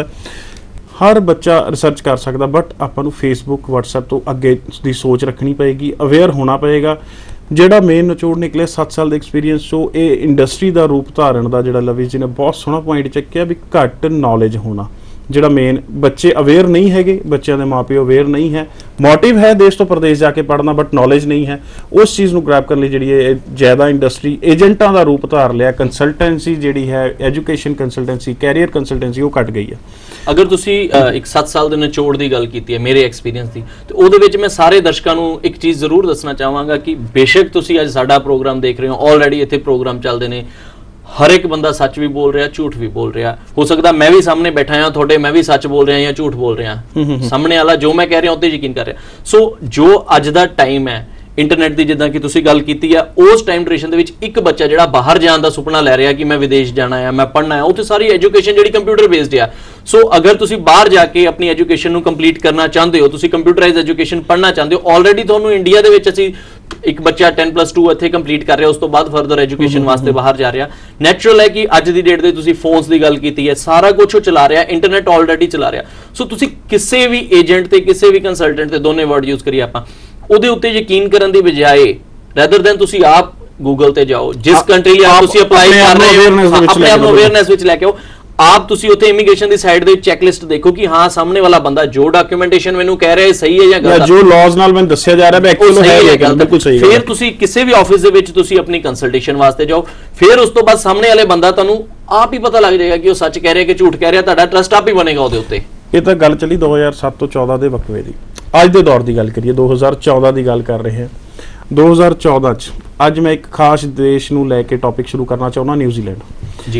ਹਰ ਬੱਚਾ ਰਿਸਰਚ ਕਰ ਸਕਦਾ। ਬਟ ਆਪਾਂ ਨੂੰ ਫੇਸਬੁੱਕ WhatsApp ਤੋਂ ਅੱਗੇ ਦੀ ਸੋਚ ਰੱਖਣੀ ਪਏਗੀ, ਅਵੇਅਰ ਹੋਣਾ ਪਏਗਾ। ਜਿਹੜਾ ਮੇਨ ਨਿਚੋੜ ਨਿਕਲਿਆ 7 ਸਾਲ ਦੇ ਐਕਸਪੀਰੀਅੰਸ ਤੋਂ, ਇਹ ਇੰਡਸਟਰੀ ਦਾ ਰੂਪ ਧਾਰਨ ਦਾ ਜਿਹੜਾ ਲਵੀ ਜੀ ਨੇ ਬਹੁਤ ਸੋਹਣਾ ਪੁਆਇੰਟ ਚੱਕਿਆ ਵੀ ਘੱਟ ਨੌਲੇਜ ਹੋਣਾ। ਜਿਹੜਾ ਮੇਨ ਬੱਚੇ ਅਵੇਅਰ ਨਹੀਂ ਹੈਗੇ, ਬੱਚਿਆਂ ਦੇ ਮਾਪਿਓ ਅਵੇਅਰ ਨਹੀਂ ਹੈ, ਮੋਟਿਵ ਹੈ ਦੇਸ਼ ਤੋਂ ਪ੍ਰਦੇਸ਼ ਜਾ ਕੇ ਪੜ੍ਹਨਾ ਬਟ ਨੌਲੇਜ ਨਹੀਂ ਹੈ। ਉਸ ਚੀਜ਼ ਨੂੰ ਗ੍ਰੈਬ ਕਰਨ ਲਈ ਜਿਹੜੀ ਇਹ ਜ਼ਿਆਦਾ ਇੰਡਸਟਰੀ ਏਜੰਟਾਂ ਦਾ ਰੂਪ ਧਾਰ ਲਿਆ। ਕੰਸਲਟੈਂਸੀ ਜਿਹੜੀ ਹੈ, ਐਜੂਕੇਸ਼ਨ ਕੰਸਲਟੈਂਸੀ, ਕੈਰੀਅਰ ਕੰਸਲਟੈਂਸੀ, ਉਹ ਘਟ ਗਈ ਹੈ। ਅਗਰ ਤੁਸੀਂ ਇੱਕ 7 ਸਾਲ ਦੇ ਨਿਚੋੜ ਦੀ ਗੱਲ ਕੀਤੀ ਹੈ ਮੇਰੇ ਐਕਸਪੀਰੀਅੰਸ ਦੀ, ਤੇ ਉਹਦੇ ਵਿੱਚ ਮੈਂ ਸਾਰੇ ਦਰਸ਼ਕਾਂ ਨੂੰ ਇੱਕ ਚੀਜ਼ ਜ਼ਰੂਰ ਦੱਸਣਾ ਚਾਹਾਂਗਾ ਕਿ ਬੇਸ਼ੱਕ ਤੁਸੀਂ ਅੱਜ ਸਾਡਾ ਪ੍ਰੋਗਰਾਮ ਦੇਖ ਰਹੇ ਹੋ, ਆਲਰੇਡੀ ਇੱਥੇ ਪ੍ਰੋਗਰਾਮ ਚੱਲਦੇ ਨੇ, ਹਰ ਇੱਕ ਬੰਦਾ ਸੱਚ ਵੀ ਬੋਲ ਰਿਹਾ, ਝੂਠ ਵੀ ਬੋਲ ਰਿਹਾ। ਹੋ ਸਕਦਾ ਮੈਂ ਵੀ ਸਾਹਮਣੇ ਬੈਠਾ ਹਾਂ ਤੁਹਾਡੇ, ਮੈਂ ਵੀ ਸੱਚ ਬੋਲ ਰਿਹਾ ਜਾਂ ਝੂਠ ਬੋਲ ਰਿਹਾ, ਸਾਹਮਣੇ ਵਾਲਾ ਜੋ ਮੈਂ ਕਹਿ ਰਿਹਾ ਉੱਤੇ ਯਕੀਨ ਕਰ ਰਿਹਾ। ਸੋ ਜੋ ਅੱਜ ਦਾ ਟਾਈਮ ਹੈ ਇੰਟਰਨੈਟ ਦੀ, ਜਿੱਦਾਂ ਕਿ ਤੁਸੀਂ ਗੱਲ ਕੀਤੀ ਆ, ਉਸ ਟਾਈਮ ਡਿਊਰੇਸ਼ਨ ਦੇ ਵਿੱਚ ਇੱਕ ਬੱਚਾ ਜਿਹੜਾ ਬਾਹਰ ਜਾਣ ਦਾ ਸੁਪਨਾ ਲੈ ਰਿਹਾ ਕਿ ਮੈਂ ਵਿਦੇਸ਼ ਜਾਣਾ ਹੈ, ਮੈਂ ਪੜ੍ਹਨਾ ਹੈ, ਉੱਥੇ ਸਾਰੀ ਐਜੂਕੇਸ਼ਨ ਜਿਹੜੀ ਕੰਪਿਊਟਰ ਬੇਸਡ ਆ। ਸੋ ਅਗਰ ਤੁਸੀਂ ਬਾਹਰ ਜਾ ਕੇ ਆਪਣੀ ਐਜੂਕੇਸ਼ਨ ਨੂੰ ਕੰਪਲੀਟ ਕਰਨਾ ਚਾਹੁੰਦੇ ਹੋ, ਤੁਸੀਂ ਕੰਪਿਊਟਰਾਈਜ਼ਡ ਐਜੂਕੇਸ਼ਨ ਪੜ੍ਹਨਾ ਚਾਹੁੰਦੇ ਹੋ, ਆਲਰੇਡੀ ਤੁਹਾਨੂੰ ਇੰਡੀਆ ਦੇ ਵਿੱਚ ਅਸੀਂ ਇੱਕ ਬੱਚਾ 10+2 ਇੱਥੇ ਕੰਪਲੀਟ ਕਰ ਰਿਹਾ, ਉਸ ਤੋਂ ਬਾਅਦ ਫਰਦਰ ਐਜੂਕੇਸ਼ਨ ਵਾਸਤੇ ਬਾਹਰ ਜਾ ਰਿਹਾ। ਨੈਚੁਰਲ ਹੈ ਕਿ ਅੱਜ ਦੀ ਡੇਟ ਦੇ ਤੁਸੀਂ ਫੋਨਸ ਦੀ ਗੱਲ ਕੀਤੀ ਹੈ, ਸਾਰਾ ਕੁਝ ਉਹ ਚਲਾ ਰਿਹਾ, ਇੰਟਰਨੈਟ ਆਲਰੇਡੀ ਚਲਾ ਰਿਹਾ। ਸੋ ਤੁਸੀਂ ਕਿਸੇ ਵੀ ਏਜੰਟ ਤੇ ਕਿਸੇ ਵੀ ਕੰਸਲਟੈਂਟ ਤੇ, ਦੋਨੇ ਵਰਡ ਯੂਜ਼ ਕਰੀਏ ਆਪਾਂ, ਉਹਦੇ ਉੱਤੇ ਯਕੀਨ ਕਰਨ ਦੀ ਬਜਾਏ ਰੈਦਰ ਦੈਨ ਤੁਸੀਂ ਆਪ ਗੂਗਲ ਤੇ ਜਾਓ, ਜਿਸ ਕੰਟਰੀ ਲਈ ਤੁਸੀਂ ਅਪਲਾਈ ਕਰ ਰਹੇ ਹੋ, ਆਪਣੇ ਆਪ ਨੂੰ ਅਵੇਅਰਨੈਸ ਵਿੱਚ ਲੈ ਕੇ ਆਓ। ਆਪ ਤੁਸੀਂ ਉੱਥੇ ਇਮੀਗ੍ਰੇਸ਼ਨ ਦੀ ਸਾਈਡ ਦੇ ਚੈੱਕਲਿਸਟ ਦੇਖੋ ਕਿ ਹਾਂ ਸਾਹਮਣੇ ਵਾਲਾ ਬੰਦਾ ਜੋ ਡਾਕੂਮੈਂਟੇਸ਼ਨ ਮੈਨੂੰ ਕਹਿ ਰਿਹਾ ਹੈ ਸਹੀ ਹੈ ਜਾਂ ਗਲਤ ਹੈ, ਜੋ ਲਾਜ਼ ਨਾਲ ਮੈਨੂੰ ਦੱਸਿਆ ਜਾ ਰਿਹਾ ਹੈ ਐਕਚੁਅਲੀ ਹੈ ਬਿਲਕੁਲ ਸਹੀ ਹੈ। ਫਿਰ ਤੁਸੀਂ ਕਿਸੇ ਵੀ ਆਫਿਸ ਦੇ ਵਿੱਚ ਤੁਸੀਂ ਆਪਣੀ ਕੰਸਲਟੇਸ਼ਨ ਵਾਸਤੇ ਜਾਓ, ਫਿਰ ਉਸ ਤੋਂ ਬਾਅਦ ਸਾਹਮਣੇ ਵਾਲੇ ਬੰਦਾ ਤੁਹਾਨੂੰ ਆਪ ਹੀ ਪਤਾ ਲੱਗ ਜਾਏਗਾ ਕਿ ਉਹ ਸੱਚ ਕਹਿ ਰਿਹਾ ਕਿ ਝੂਠ ਕਹਿ ਰਿਹਾ, ਤੁਹਾਡਾ ਟਰਸਟ ਆਪ ਹੀ ਬਣੇਗਾ ਉਹਦੇ ਉੱਤੇ। ਇਹ ਤਾਂ ਗੱਲ ਚੱਲੀ 2007 ਤੋਂ 14 ਦੇ ਵਕਵੇ ਦੀ। ਅੱਜ ਦੇ ਦੌਰ ਦੀ ਗੱਲ ਕਰੀਏ, 2014 ਦੀ ਗੱਲ ਕਰ ਰਹੇ ਹਾਂ। 2014 ਚ ਅੱਜ ਮੈਂ ਇੱਕ ਖਾਸ ਦੇਸ਼ ਨੂੰ ਲੈ ਕੇ ਟੌਪਿਕ ਸ਼ੁਰੂ ਕਰਨਾ ਚਾਹੁੰਦਾ, ਨਿਊਜ਼ੀਲੈਂਡ। ਜੀ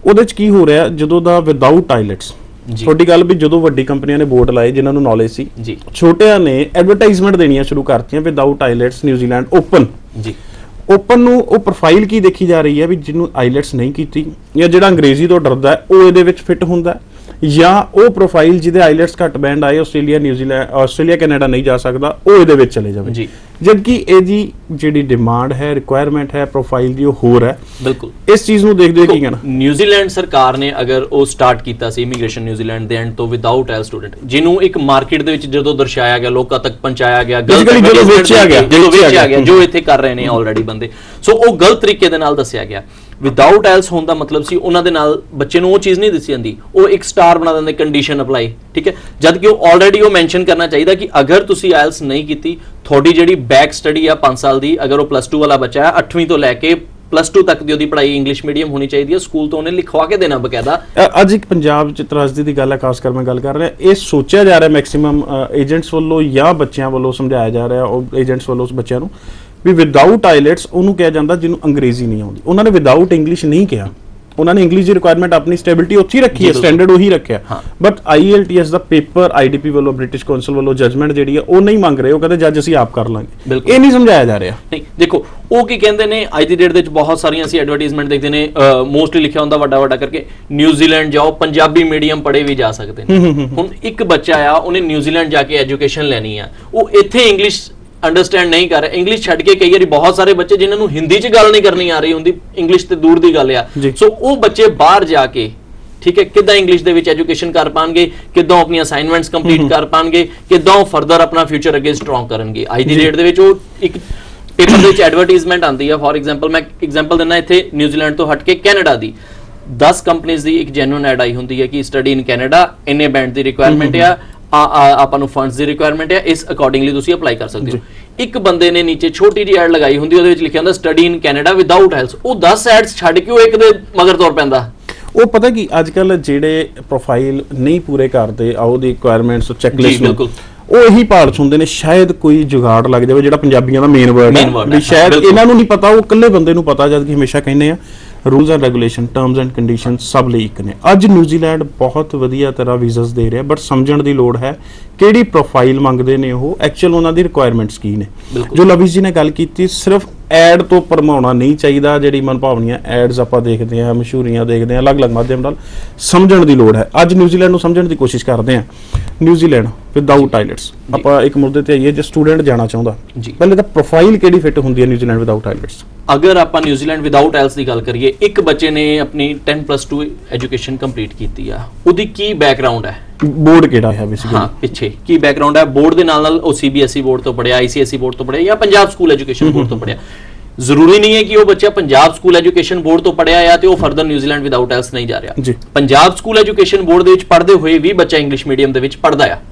ਉਹਦੇ 'ਚ ਕੀ ਹੋ ਰਿਹਾ ਜਦੋਂ ਦਾ ਵਿਦਆਊਟ ਆਈਲੈਟਸ ਤੁਹਾਡੀ ਗੱਲ ਵੀ ਜਦੋਂ ਵੱਡੀ ਕੰਪਨੀਆਂ ਨੇ ਬੋਰਡ ਲਾਏ ਜਿਨ੍ਹਾਂ ਨੂੰ ਨੌਲੇਜ ਸੀ ਜੀ, ਛੋਟਿਆਂ ਨੇ ਐਡਵਰਟਾਈਜ਼ਮੈਂਟ ਦੇਣੀਆਂ ਸ਼ੁਰੂ ਕਰਤੀਆਂ ਵਿਦਆਊਟ ਆਈਲੈਟਸ ਨਿਊਜ਼ੀਲੈਂਡ ਓਪਨ ਜੀ। ਓਪਨ ਨੂੰ ਉਹ ਪ੍ਰੋਫਾਈਲ ਕੀ ਦੇਖੀ ਜਾ ਰਹੀ ਹੈ ਵੀ ਜਿਹਨੂੰ ਆਈਲੈਟਸ ਨਹੀਂ ਕੀਤੀ ਜਾਂ ਜਿਹੜਾ ਅੰਗਰੇਜ਼ੀ ਤੋਂ ਡਰਦਾ ਹੈ ਉਹ ਇਹਦੇ ਵਿੱਚ ਫਿੱਟ ਹੁੰਦਾ ਜਾਂ ਉਹ ਪ੍ਰੋਫਾਈਲ ਜਿਹਦੇ ਆਈਲੈਟਸ ਘੱਟ ਬੈਂਡ ਆਏ ਆਸਟ੍ਰੇਲੀਆ ਨਿਊਜ਼ੀਲੈਂਡ ਆਸਟ੍ਰੇਲੀਆ ਕੈਨੇਡਾ ਨਹੀਂ ਜਾ ਸਕਦਾ ਉਹ ਇਹਦੇ ਵਿੱਚ ਚਲੇ ਜਾਵੇ ਜੀ। ਜਦਕਿ ਇਹਦੀ ਜਿਹੜੀ ਡਿਮਾਂਡ ਹੈ ਰਿਕੁਆਇਰਮੈਂਟ ਹੈ ਪ੍ਰੋਫਾਈਲ ਦੀ ਉਹ ਹੋਰ ਹੈ। ਬਿਲਕੁਲ ਇਸ ਚੀਜ਼ ਨੂੰ ਦੇਖਦੇ ਕੀ ਕਹਿਣਾ ਨਿਊਜ਼ੀਲੈਂਡ ਸਰਕਾਰ ਨੇ ਅਗਰ ਉਹ ਸਟਾਰਟ ਕੀਤਾ ਸੀ ਇਮੀਗ੍ਰੇਸ਼ਨ ਨਿਊਜ਼ੀਲੈਂਡ ਦੇ ਐਂਡ ਤੋਂ ਵਿਦਆਊਟ ਆਇਲ ਸਟੂਡੈਂਟ ਜਿਹਨੂੰ ਇੱਕ ਮਾਰਕੀਟ ਦੇ ਵਿੱਚ ਜਦੋਂ ਦਰਸਾਇਆ ਗਿਆ ਲੋਕਾਂ ਤੱਕ ਪਹੁੰਚਾਇਆ ਗਿਆ ਜਦੋਂ ਵੇਚਿਆ ਗਿਆ ਜੋ ਇੱਥੇ ਕਰ ਰਹੇ ਨੇ ਆਲਰੇਡੀ ਬੰਦੇ ਸੋ ਉਹ ਗਲਤ ਤਰੀਕੇ ਦੇ ਨਾਲ ਦੱਸਿਆ ਗਿਆ। ਵਿਦਆਊਟ ਆਇਲਸ ਹੋਣ ਦਾ ਮਤਲਬ ਸੀ ਉਹਨਾਂ ਦੇ ਨਾਲ ਬੱਚੇ ਨੂੰ ਉਹ ਚੀਜ਼ ਨਹੀਂ ਦੱਸੀ ਜਾਂਦੀ ਉਹ ਇੱਕ ਸਟਾਰ ਬਣਾ ਦਿੰਦੇ ਕੰਡੀਸ਼ਨ ਅਪਲਾਈ ਠੀਕ ਹੈ ਜਦ ਕਿ ਉਹ ਆਲਰੇਡੀ ਉਹ ਮੈਂਸ਼ਨ ਕਰਨਾ ਚਾਹੀਦਾ ਕਿ ਅਗਰ ਤੁਸੀਂ ਆਇਲਸ ਨਹੀਂ ਕੀਤੀ ਤੁਹਾਡੀ ਜਿਹੜੀ ਬੈਕ ਸਟੱਡੀ ਆ 5 ਸਾਲ ਦੀ ਅਗਰ ਉਹ +2 ਵਾਲਾ ਬੱਚਾ ਹੈ 8ਵੀਂ ਤੋਂ ਲੈ ਕੇ +2 ਤੱਕ ਦੀ ਉਹਦੀ ਪੜ੍ਹਾਈ ਇੰਗਲਿਸ਼ ਮੀਡੀਅਮ ਹੋਣੀ ਚਾਹੀਦੀ ਹੈ ਸਕੂਲ ਤੋਂ ਉਹਨੇ ਲਿਖਵਾ ਕੇ ਦੇਣਾ ਬਕਾਇਦਾ। ਅੱਜ ਇੱਕ ਪੰਜਾਬ ਚ ਤਰਾਸਦੀ ਦੀ ਗੱਲ ਹੈ ਖਾਸ ਕਰ ਮੈਂ ਗੱਲ ਕਰ ਰਿਹਾ ਇਹ ਸੋਚਿਆ ਜਾ ਰਿਹਾ ਮੈਕਸਿਮਮ ਏਜੰਟਸ ਵੱਲੋਂ ਜਾਂ ਬੱਚਿਆਂ ਵੱਲੋਂ ਸਮਝਾਇਆ ਜਾ ਰਿਹਾ ਉਹ ਏਜੰਟਸ ਵੱਲੋਂ ਉਸ ਬੱਚਿਆਂ ਨੂੰ ਵੀ ਵਿਦਆਊਟ ਆਈਲੈਟਸ ਉਹਨੂੰ ਕਿਹਾ ਜਾਂਦਾ ਜਿਹਨੂੰ ਅੰਗਰੇਜ਼ੀ ਨਹੀਂ ਆਉਂਦੀ ਉਹਨਾਂ ਨੇ ਵਿਦਆਊਟ ਇੰਗਲਿਸ਼ ਨਹੀਂ ਕਿਹਾ ਉਹਨਾਂ ਨੇ ਇੰਗਲਿਸ਼ ਦੀ ਰਿਕੁਆਇਰਮੈਂਟ ਆਪਣੀ ਸਟੇਬਿਲਿਟੀ ਉੱਥੇ ਹੀ ਰੱਖੀ ਹੈ ਸਟੈਂਡਰਡ ਉਹੀ ਰੱਖਿਆ ਬਟ IELTS ਦਾ ਪੇਪਰ IDP ਵੱਲੋਂ ਬ੍ਰਿਟਿਸ਼ ਕੌਂਸਲ ਵੱਲੋਂ ਜਜਮੈਂਟ ਜਿਹੜੀ ਹੈ ਉਹ ਨਹੀਂ ਮੰਗ ਰਹੇ ਉਹ ਕਹਿੰਦੇ ਜੱਜ ਅਸੀਂ ਆਪ ਕਰ ਲਾਂਗੇ ਇਹ ਨਹੀਂ ਸਮਝਾਇਆ ਜਾ ਰਿਹਾ। ਨਹੀਂ ਦੇਖੋ ਉਹ ਕੀ ਕਹਿੰਦੇ ਨੇ ਅੱਜ ਦੀ ਡੇਟ ਦੇ ਵਿੱਚ ਬਹੁਤ ਸਾਰੀਆਂ ਅਸੀਂ ਐਡਵਰਟਾਈਜ਼ਮੈਂਟ ਦੇਖਦੇ ਨੇ ਮੋਸਟਲੀ ਲਿਖਿਆ ਹੁੰਦਾ ਵੱਡਾ ਵੱਡਾ ਕਰਕੇ ਨਿਊਜ਼ੀਲੈਂਡ ਜਾਓ ਪੰਜਾਬੀ ਮੀਡੀਅਮ ਪੜ੍ਹੇ ਵੀ ਜਾ ਸਕਦੇ ਨੇ। ਹੁਣ ਇੱਕ ਬੱਚਾ ਆ ਉਹਨੇ ਨਿਊਜ਼ੀਲੈਂਡ ਜਾ ਕੇ ਐਜੂਕੇਸ਼ਨ ਲੈਣੀ ਆ ਉਹ ਇੱਥੇ ਇੰਗਲਿਸ਼ ਅੰਡਰਸਟੈਂਡ ਨਹੀਂ ਕਰ ਰਿਹਾ ਇੰਗਲਿਸ਼ ਛੱਡ ਕੇ ਕਈ ਵਾਰੀ ਬਹੁਤ ਸਾਰੇ ਬੱਚੇ ਜਿਨ੍ਹਾਂ ਨੂੰ ਹਿੰਦੀ 'ਚ ਗੱਲ ਨਹੀਂ ਕਰਨੀ ਆ ਰਹੀ ਹੁੰਦੀ ਇੰਗਲਿਸ਼ ਤੇ ਦੂਰ ਦੀ ਗੱਲ ਆ ਸੋ ਉਹ ਬੱਚੇ ਬਾਹਰ ਜਾ ਕੇ ਠੀਕ ਹੈ ਕਿੱਦਾਂ ਇੰਗਲਿਸ਼ ਦੇ ਵਿੱਚ ਐਜੂਕੇਸ਼ਨ ਕਰ ਪਾਣਗੇ ਕਿੱਦਾਂ ਆਪਣੀਆਂ ਅਸਾਈਨਮੈਂਟਸ ਕੰਪਲੀਟ ਕਰ ਪਾਣਗੇ ਕਿੱਦਾਂ ਉਹ ਫਰਦਰ ਆਪਣਾ ਫਿਊਚਰ ਅੱਗੇ ਸਟਰੋਂਗ ਕਰਨਗੇ। ਅੱਜ ਦੀ ਡੇਟ ਦੇ ਵਿੱਚ ਉਹ ਇੱਕ ਪੇਪਰ ਦੇ ਵਿੱਚ ਐਡਵਰਟਾਈਜ਼ਮੈਂਟ ਆਉਂਦੀ ਹੈ ਫੋਰ ਐਗਜ਼ਾਮਪਲ ਮੈਂ ਐਗਜ਼ਾਮਪਲ ਦਿੰਦਾ ਇੱਥੇ ਨਿਊਜ਼ੀਲੈਂਡ ਤੋਂ ਹਟ ਕੇ ਕੈਨੇਡਾ ਦੀ 10 ਕੰਪਨੀਆਂ ਦੀ ਇੱਕ ਜੈਨੂਇਨ ਐਡ ਆਈ ਹੁੰਦੀ ਹੈ ਕਿ ਸਟੱਡੀ ਇਨ ਕੈਨੇਡਾ ਇੰਨੇ ਬੈਂਡ ਦੀ ਰਿਕੁਆਇਰਮੈਂਟ ਆ ਆਪਾਂ ਨੂੰ ਫੰਡਸ ਦੀ ਰਿਕੁਆਇਰਮੈਂਟ ਹੈ ਇਸ ਅਕੋਰਡਿੰਗਲੀ ਤੁਸੀਂ ਅਪਲਾਈ ਕਰ ਸਕਦੇ ਹੋ। ਇੱਕ ਬੰਦੇ ਨੇ ਨੀਚੇ ਛੋਟੀ ਜਿਹੀ ਐਡ ਲਗਾਈ ਹੁੰਦੀ ਉਹਦੇ ਵਿੱਚ ਲਿਖਿਆ ਹੁੰਦਾ study in Canada without IELTS ਉਹ 10 ਐਡਸ ਛੱਡ ਕੇ ਉਹ ਇੱਕ ਦੇ ਮਗਰ ਤੁਰ ਪੈਂਦਾ। ਉਹ ਪਤਾ ਕੀ ਅੱਜ ਕੱਲ ਜਿਹੜੇ ਪ੍ਰੋਫਾਈਲ ਨਹੀਂ ਪੂਰੇ ਕਰਦੇ ਆ ਉਹਦੀ ਰਿਕੁਆਇਰਮੈਂਟਸ ਚੈੱਕਲਿਸਟ ਬਿਲਕੁਲ ਉਹ ਇਹੀ ਭਾਲਸ ਹੁੰਦੇ ਨੇ ਸ਼ਾਇਦ ਕੋਈ ਜੁਗਾੜ ਲੱਗ ਜਾਵੇ ਜਿਹੜਾ ਪੰਜਾਬੀਆਂ ਦਾ ਮੇਨ ਵਰਡ ਹੈ ਸ਼ਾਇਦ ਇਹਨਾਂ ਨੂੰ ਨਹੀਂ ਪਤਾ ਉਹ ਇਕੱਲੇ ਬੰਦੇ ਨੂੰ ਪਤਾ ਜਦ ਕਿ ਹਮੇਸ਼ਾ ਕਹਿੰਦੇ ਆ rules and regulation terms and condition ਸਭ ਲਈ ਇੱਕ ਨੇ। ਅੱਜ ਨਿਊਜ਼ੀਲੈਂਡ ਬਹੁਤ ਵਧੀਆ ਤਰ੍ਹਾਂ ਵੀਜ਼ਾਸ ਦੇ ਰਿਹਾ ਬਟ ਸਮਝਣ ਦੀ ਲੋੜ ਹੈ ਕਿਹੜੀ ਪ੍ਰੋਫਾਈਲ ਮੰਗਦੇ ਨੇ ਉਹ ਐਕਚੁਅਲ ਉਹਨਾਂ ਦੀ ਰਿਕੁਆਇਰਮੈਂਟਸ ਕੀ ਨੇ। ਜੋ ਲਵੀ ਜੀ ਨੇ ਗੱਲ ਕੀਤੀ ਸਿਰਫ ਐਡ ਤੋਂ ਭਰਮਾਉਣਾ ਨਹੀਂ ਚਾਹੀਦਾ ਜਿਹੜੀ ਮਨਭਾਵਨੀਆਂ ਐਡਸ ਆਪਾਂ ਦੇਖਦੇ ਹਾਂ ਮਸ਼ਹੂਰੀਆਂ ਦੇਖਦੇ ਹਾਂ ਅਲੱਗ-ਅਲੱਗ ਮਾਧਿਅਮ ਨਾਲ ਸਮਝਣ ਦੀ ਲੋੜ ਹੈ। ਅੱਜ ਨਿਊਜ਼ੀਲੈਂਡ ਨੂੰ ਸਮਝਣ ਦੀ ਕੋਸ਼ਿਸ਼ ਕਰਦੇ ਹਾਂ। ਨਿਊਜ਼ੀਲੈਂਡ ਵਿਦਆਊਟ ਆਈਲੈਟਸ ਆਪਾਂ ਇੱਕ ਮੁੱਦੇ ਤੇ ਆਈਏ ਜੇ ਸਟੂਡੈਂਟ ਜਾਣਾ ਚਾਹੁੰਦਾ ਪਹਿਲੇ ਤਾਂ ਪ੍ਰੋਫਾਈਲ ਕਿਹੜੀ ਫਿੱਟ ਹੁੰਦੀ ਹੈ ਨਿਊਜ਼ੀਲੈਂਡ ਵਿਦਆਊਟ ਆਈਲੈਟਸ। ਅਗਰ ਆਪਾਂ ਨਿਊਜ਼ੀਲੈਂਡ ਵਿਦਆਊਟ ਆਇਲਸ ਦੀ ਗੱਲ ਕਰੀਏ ਇੱਕ ਬੱਚੇ ਨੇ ਆਪਣੀ 10+2 ਐਜੂਕੇਸ਼ਨ ਕੰਪਲੀਟ ਕੀਤੀ ਆ ਉਹਦੀ ਕੀ ਬੈਕਗ੍ਰਾਉਂਡ ਹੈ ਬੋਰਡ ਕਿਹੜਾ ਹੈ ਬੇਸਿਕਲੀ ਹਾਂ ਪਿੱਛੇ ਕੀ ਬੈਕਗ੍ਰਾਉਂਡ ਹੈ ਬੋਰਡ ਦੇ ਨਾਲ ਉਹ CBSE ਬੋਰਡ ਤੋਂ ਪੜਿਆ ICSE ਬੋਰਡ ਤੋਂ ਪੜਿਆ ਜਾਂ ਪੰਜਾਬ ਸਕੂਲ ਐਜੂਕੇਸ਼ਨ ਬੋਰਡ ਤੋਂ ਪੜਿਆ ਜ਼ਰੂਰੀ ਨਹੀਂ ਹੈ ਕਿ ਉਹ ਬੱਚਾ ਪੰਜਾਬ ਸਕੂਲ ਐਜੂਕੇਸ਼ਨ ਬੋਰਡ ਤੋਂ ਪੜਿਆ ਆ ਤੇ ਉਹ ਫਰਦਰ ਨਿਊਜ਼ੀਲੈਂਡ ਵਿਦਆਊਟ ਆਇਲਸ ਨਹੀਂ ਜਾ ਰਿਹਾ। ਪੰਜਾਬ ਸਕੂਲ ਐਜੂਕੇਸ਼ਨ ਬੋਰਡ ਦੇ ਵਿੱਚ ਪੜ੍ਹਦੇ ਹੋਏ ਵੀ ਬੱਚਾ ਇੰਗਲਿਸ਼ ਮੀਡੀਅਮ ਦੇ ਵਿੱਚ ਪੜ੍ਹਦਾ ਆ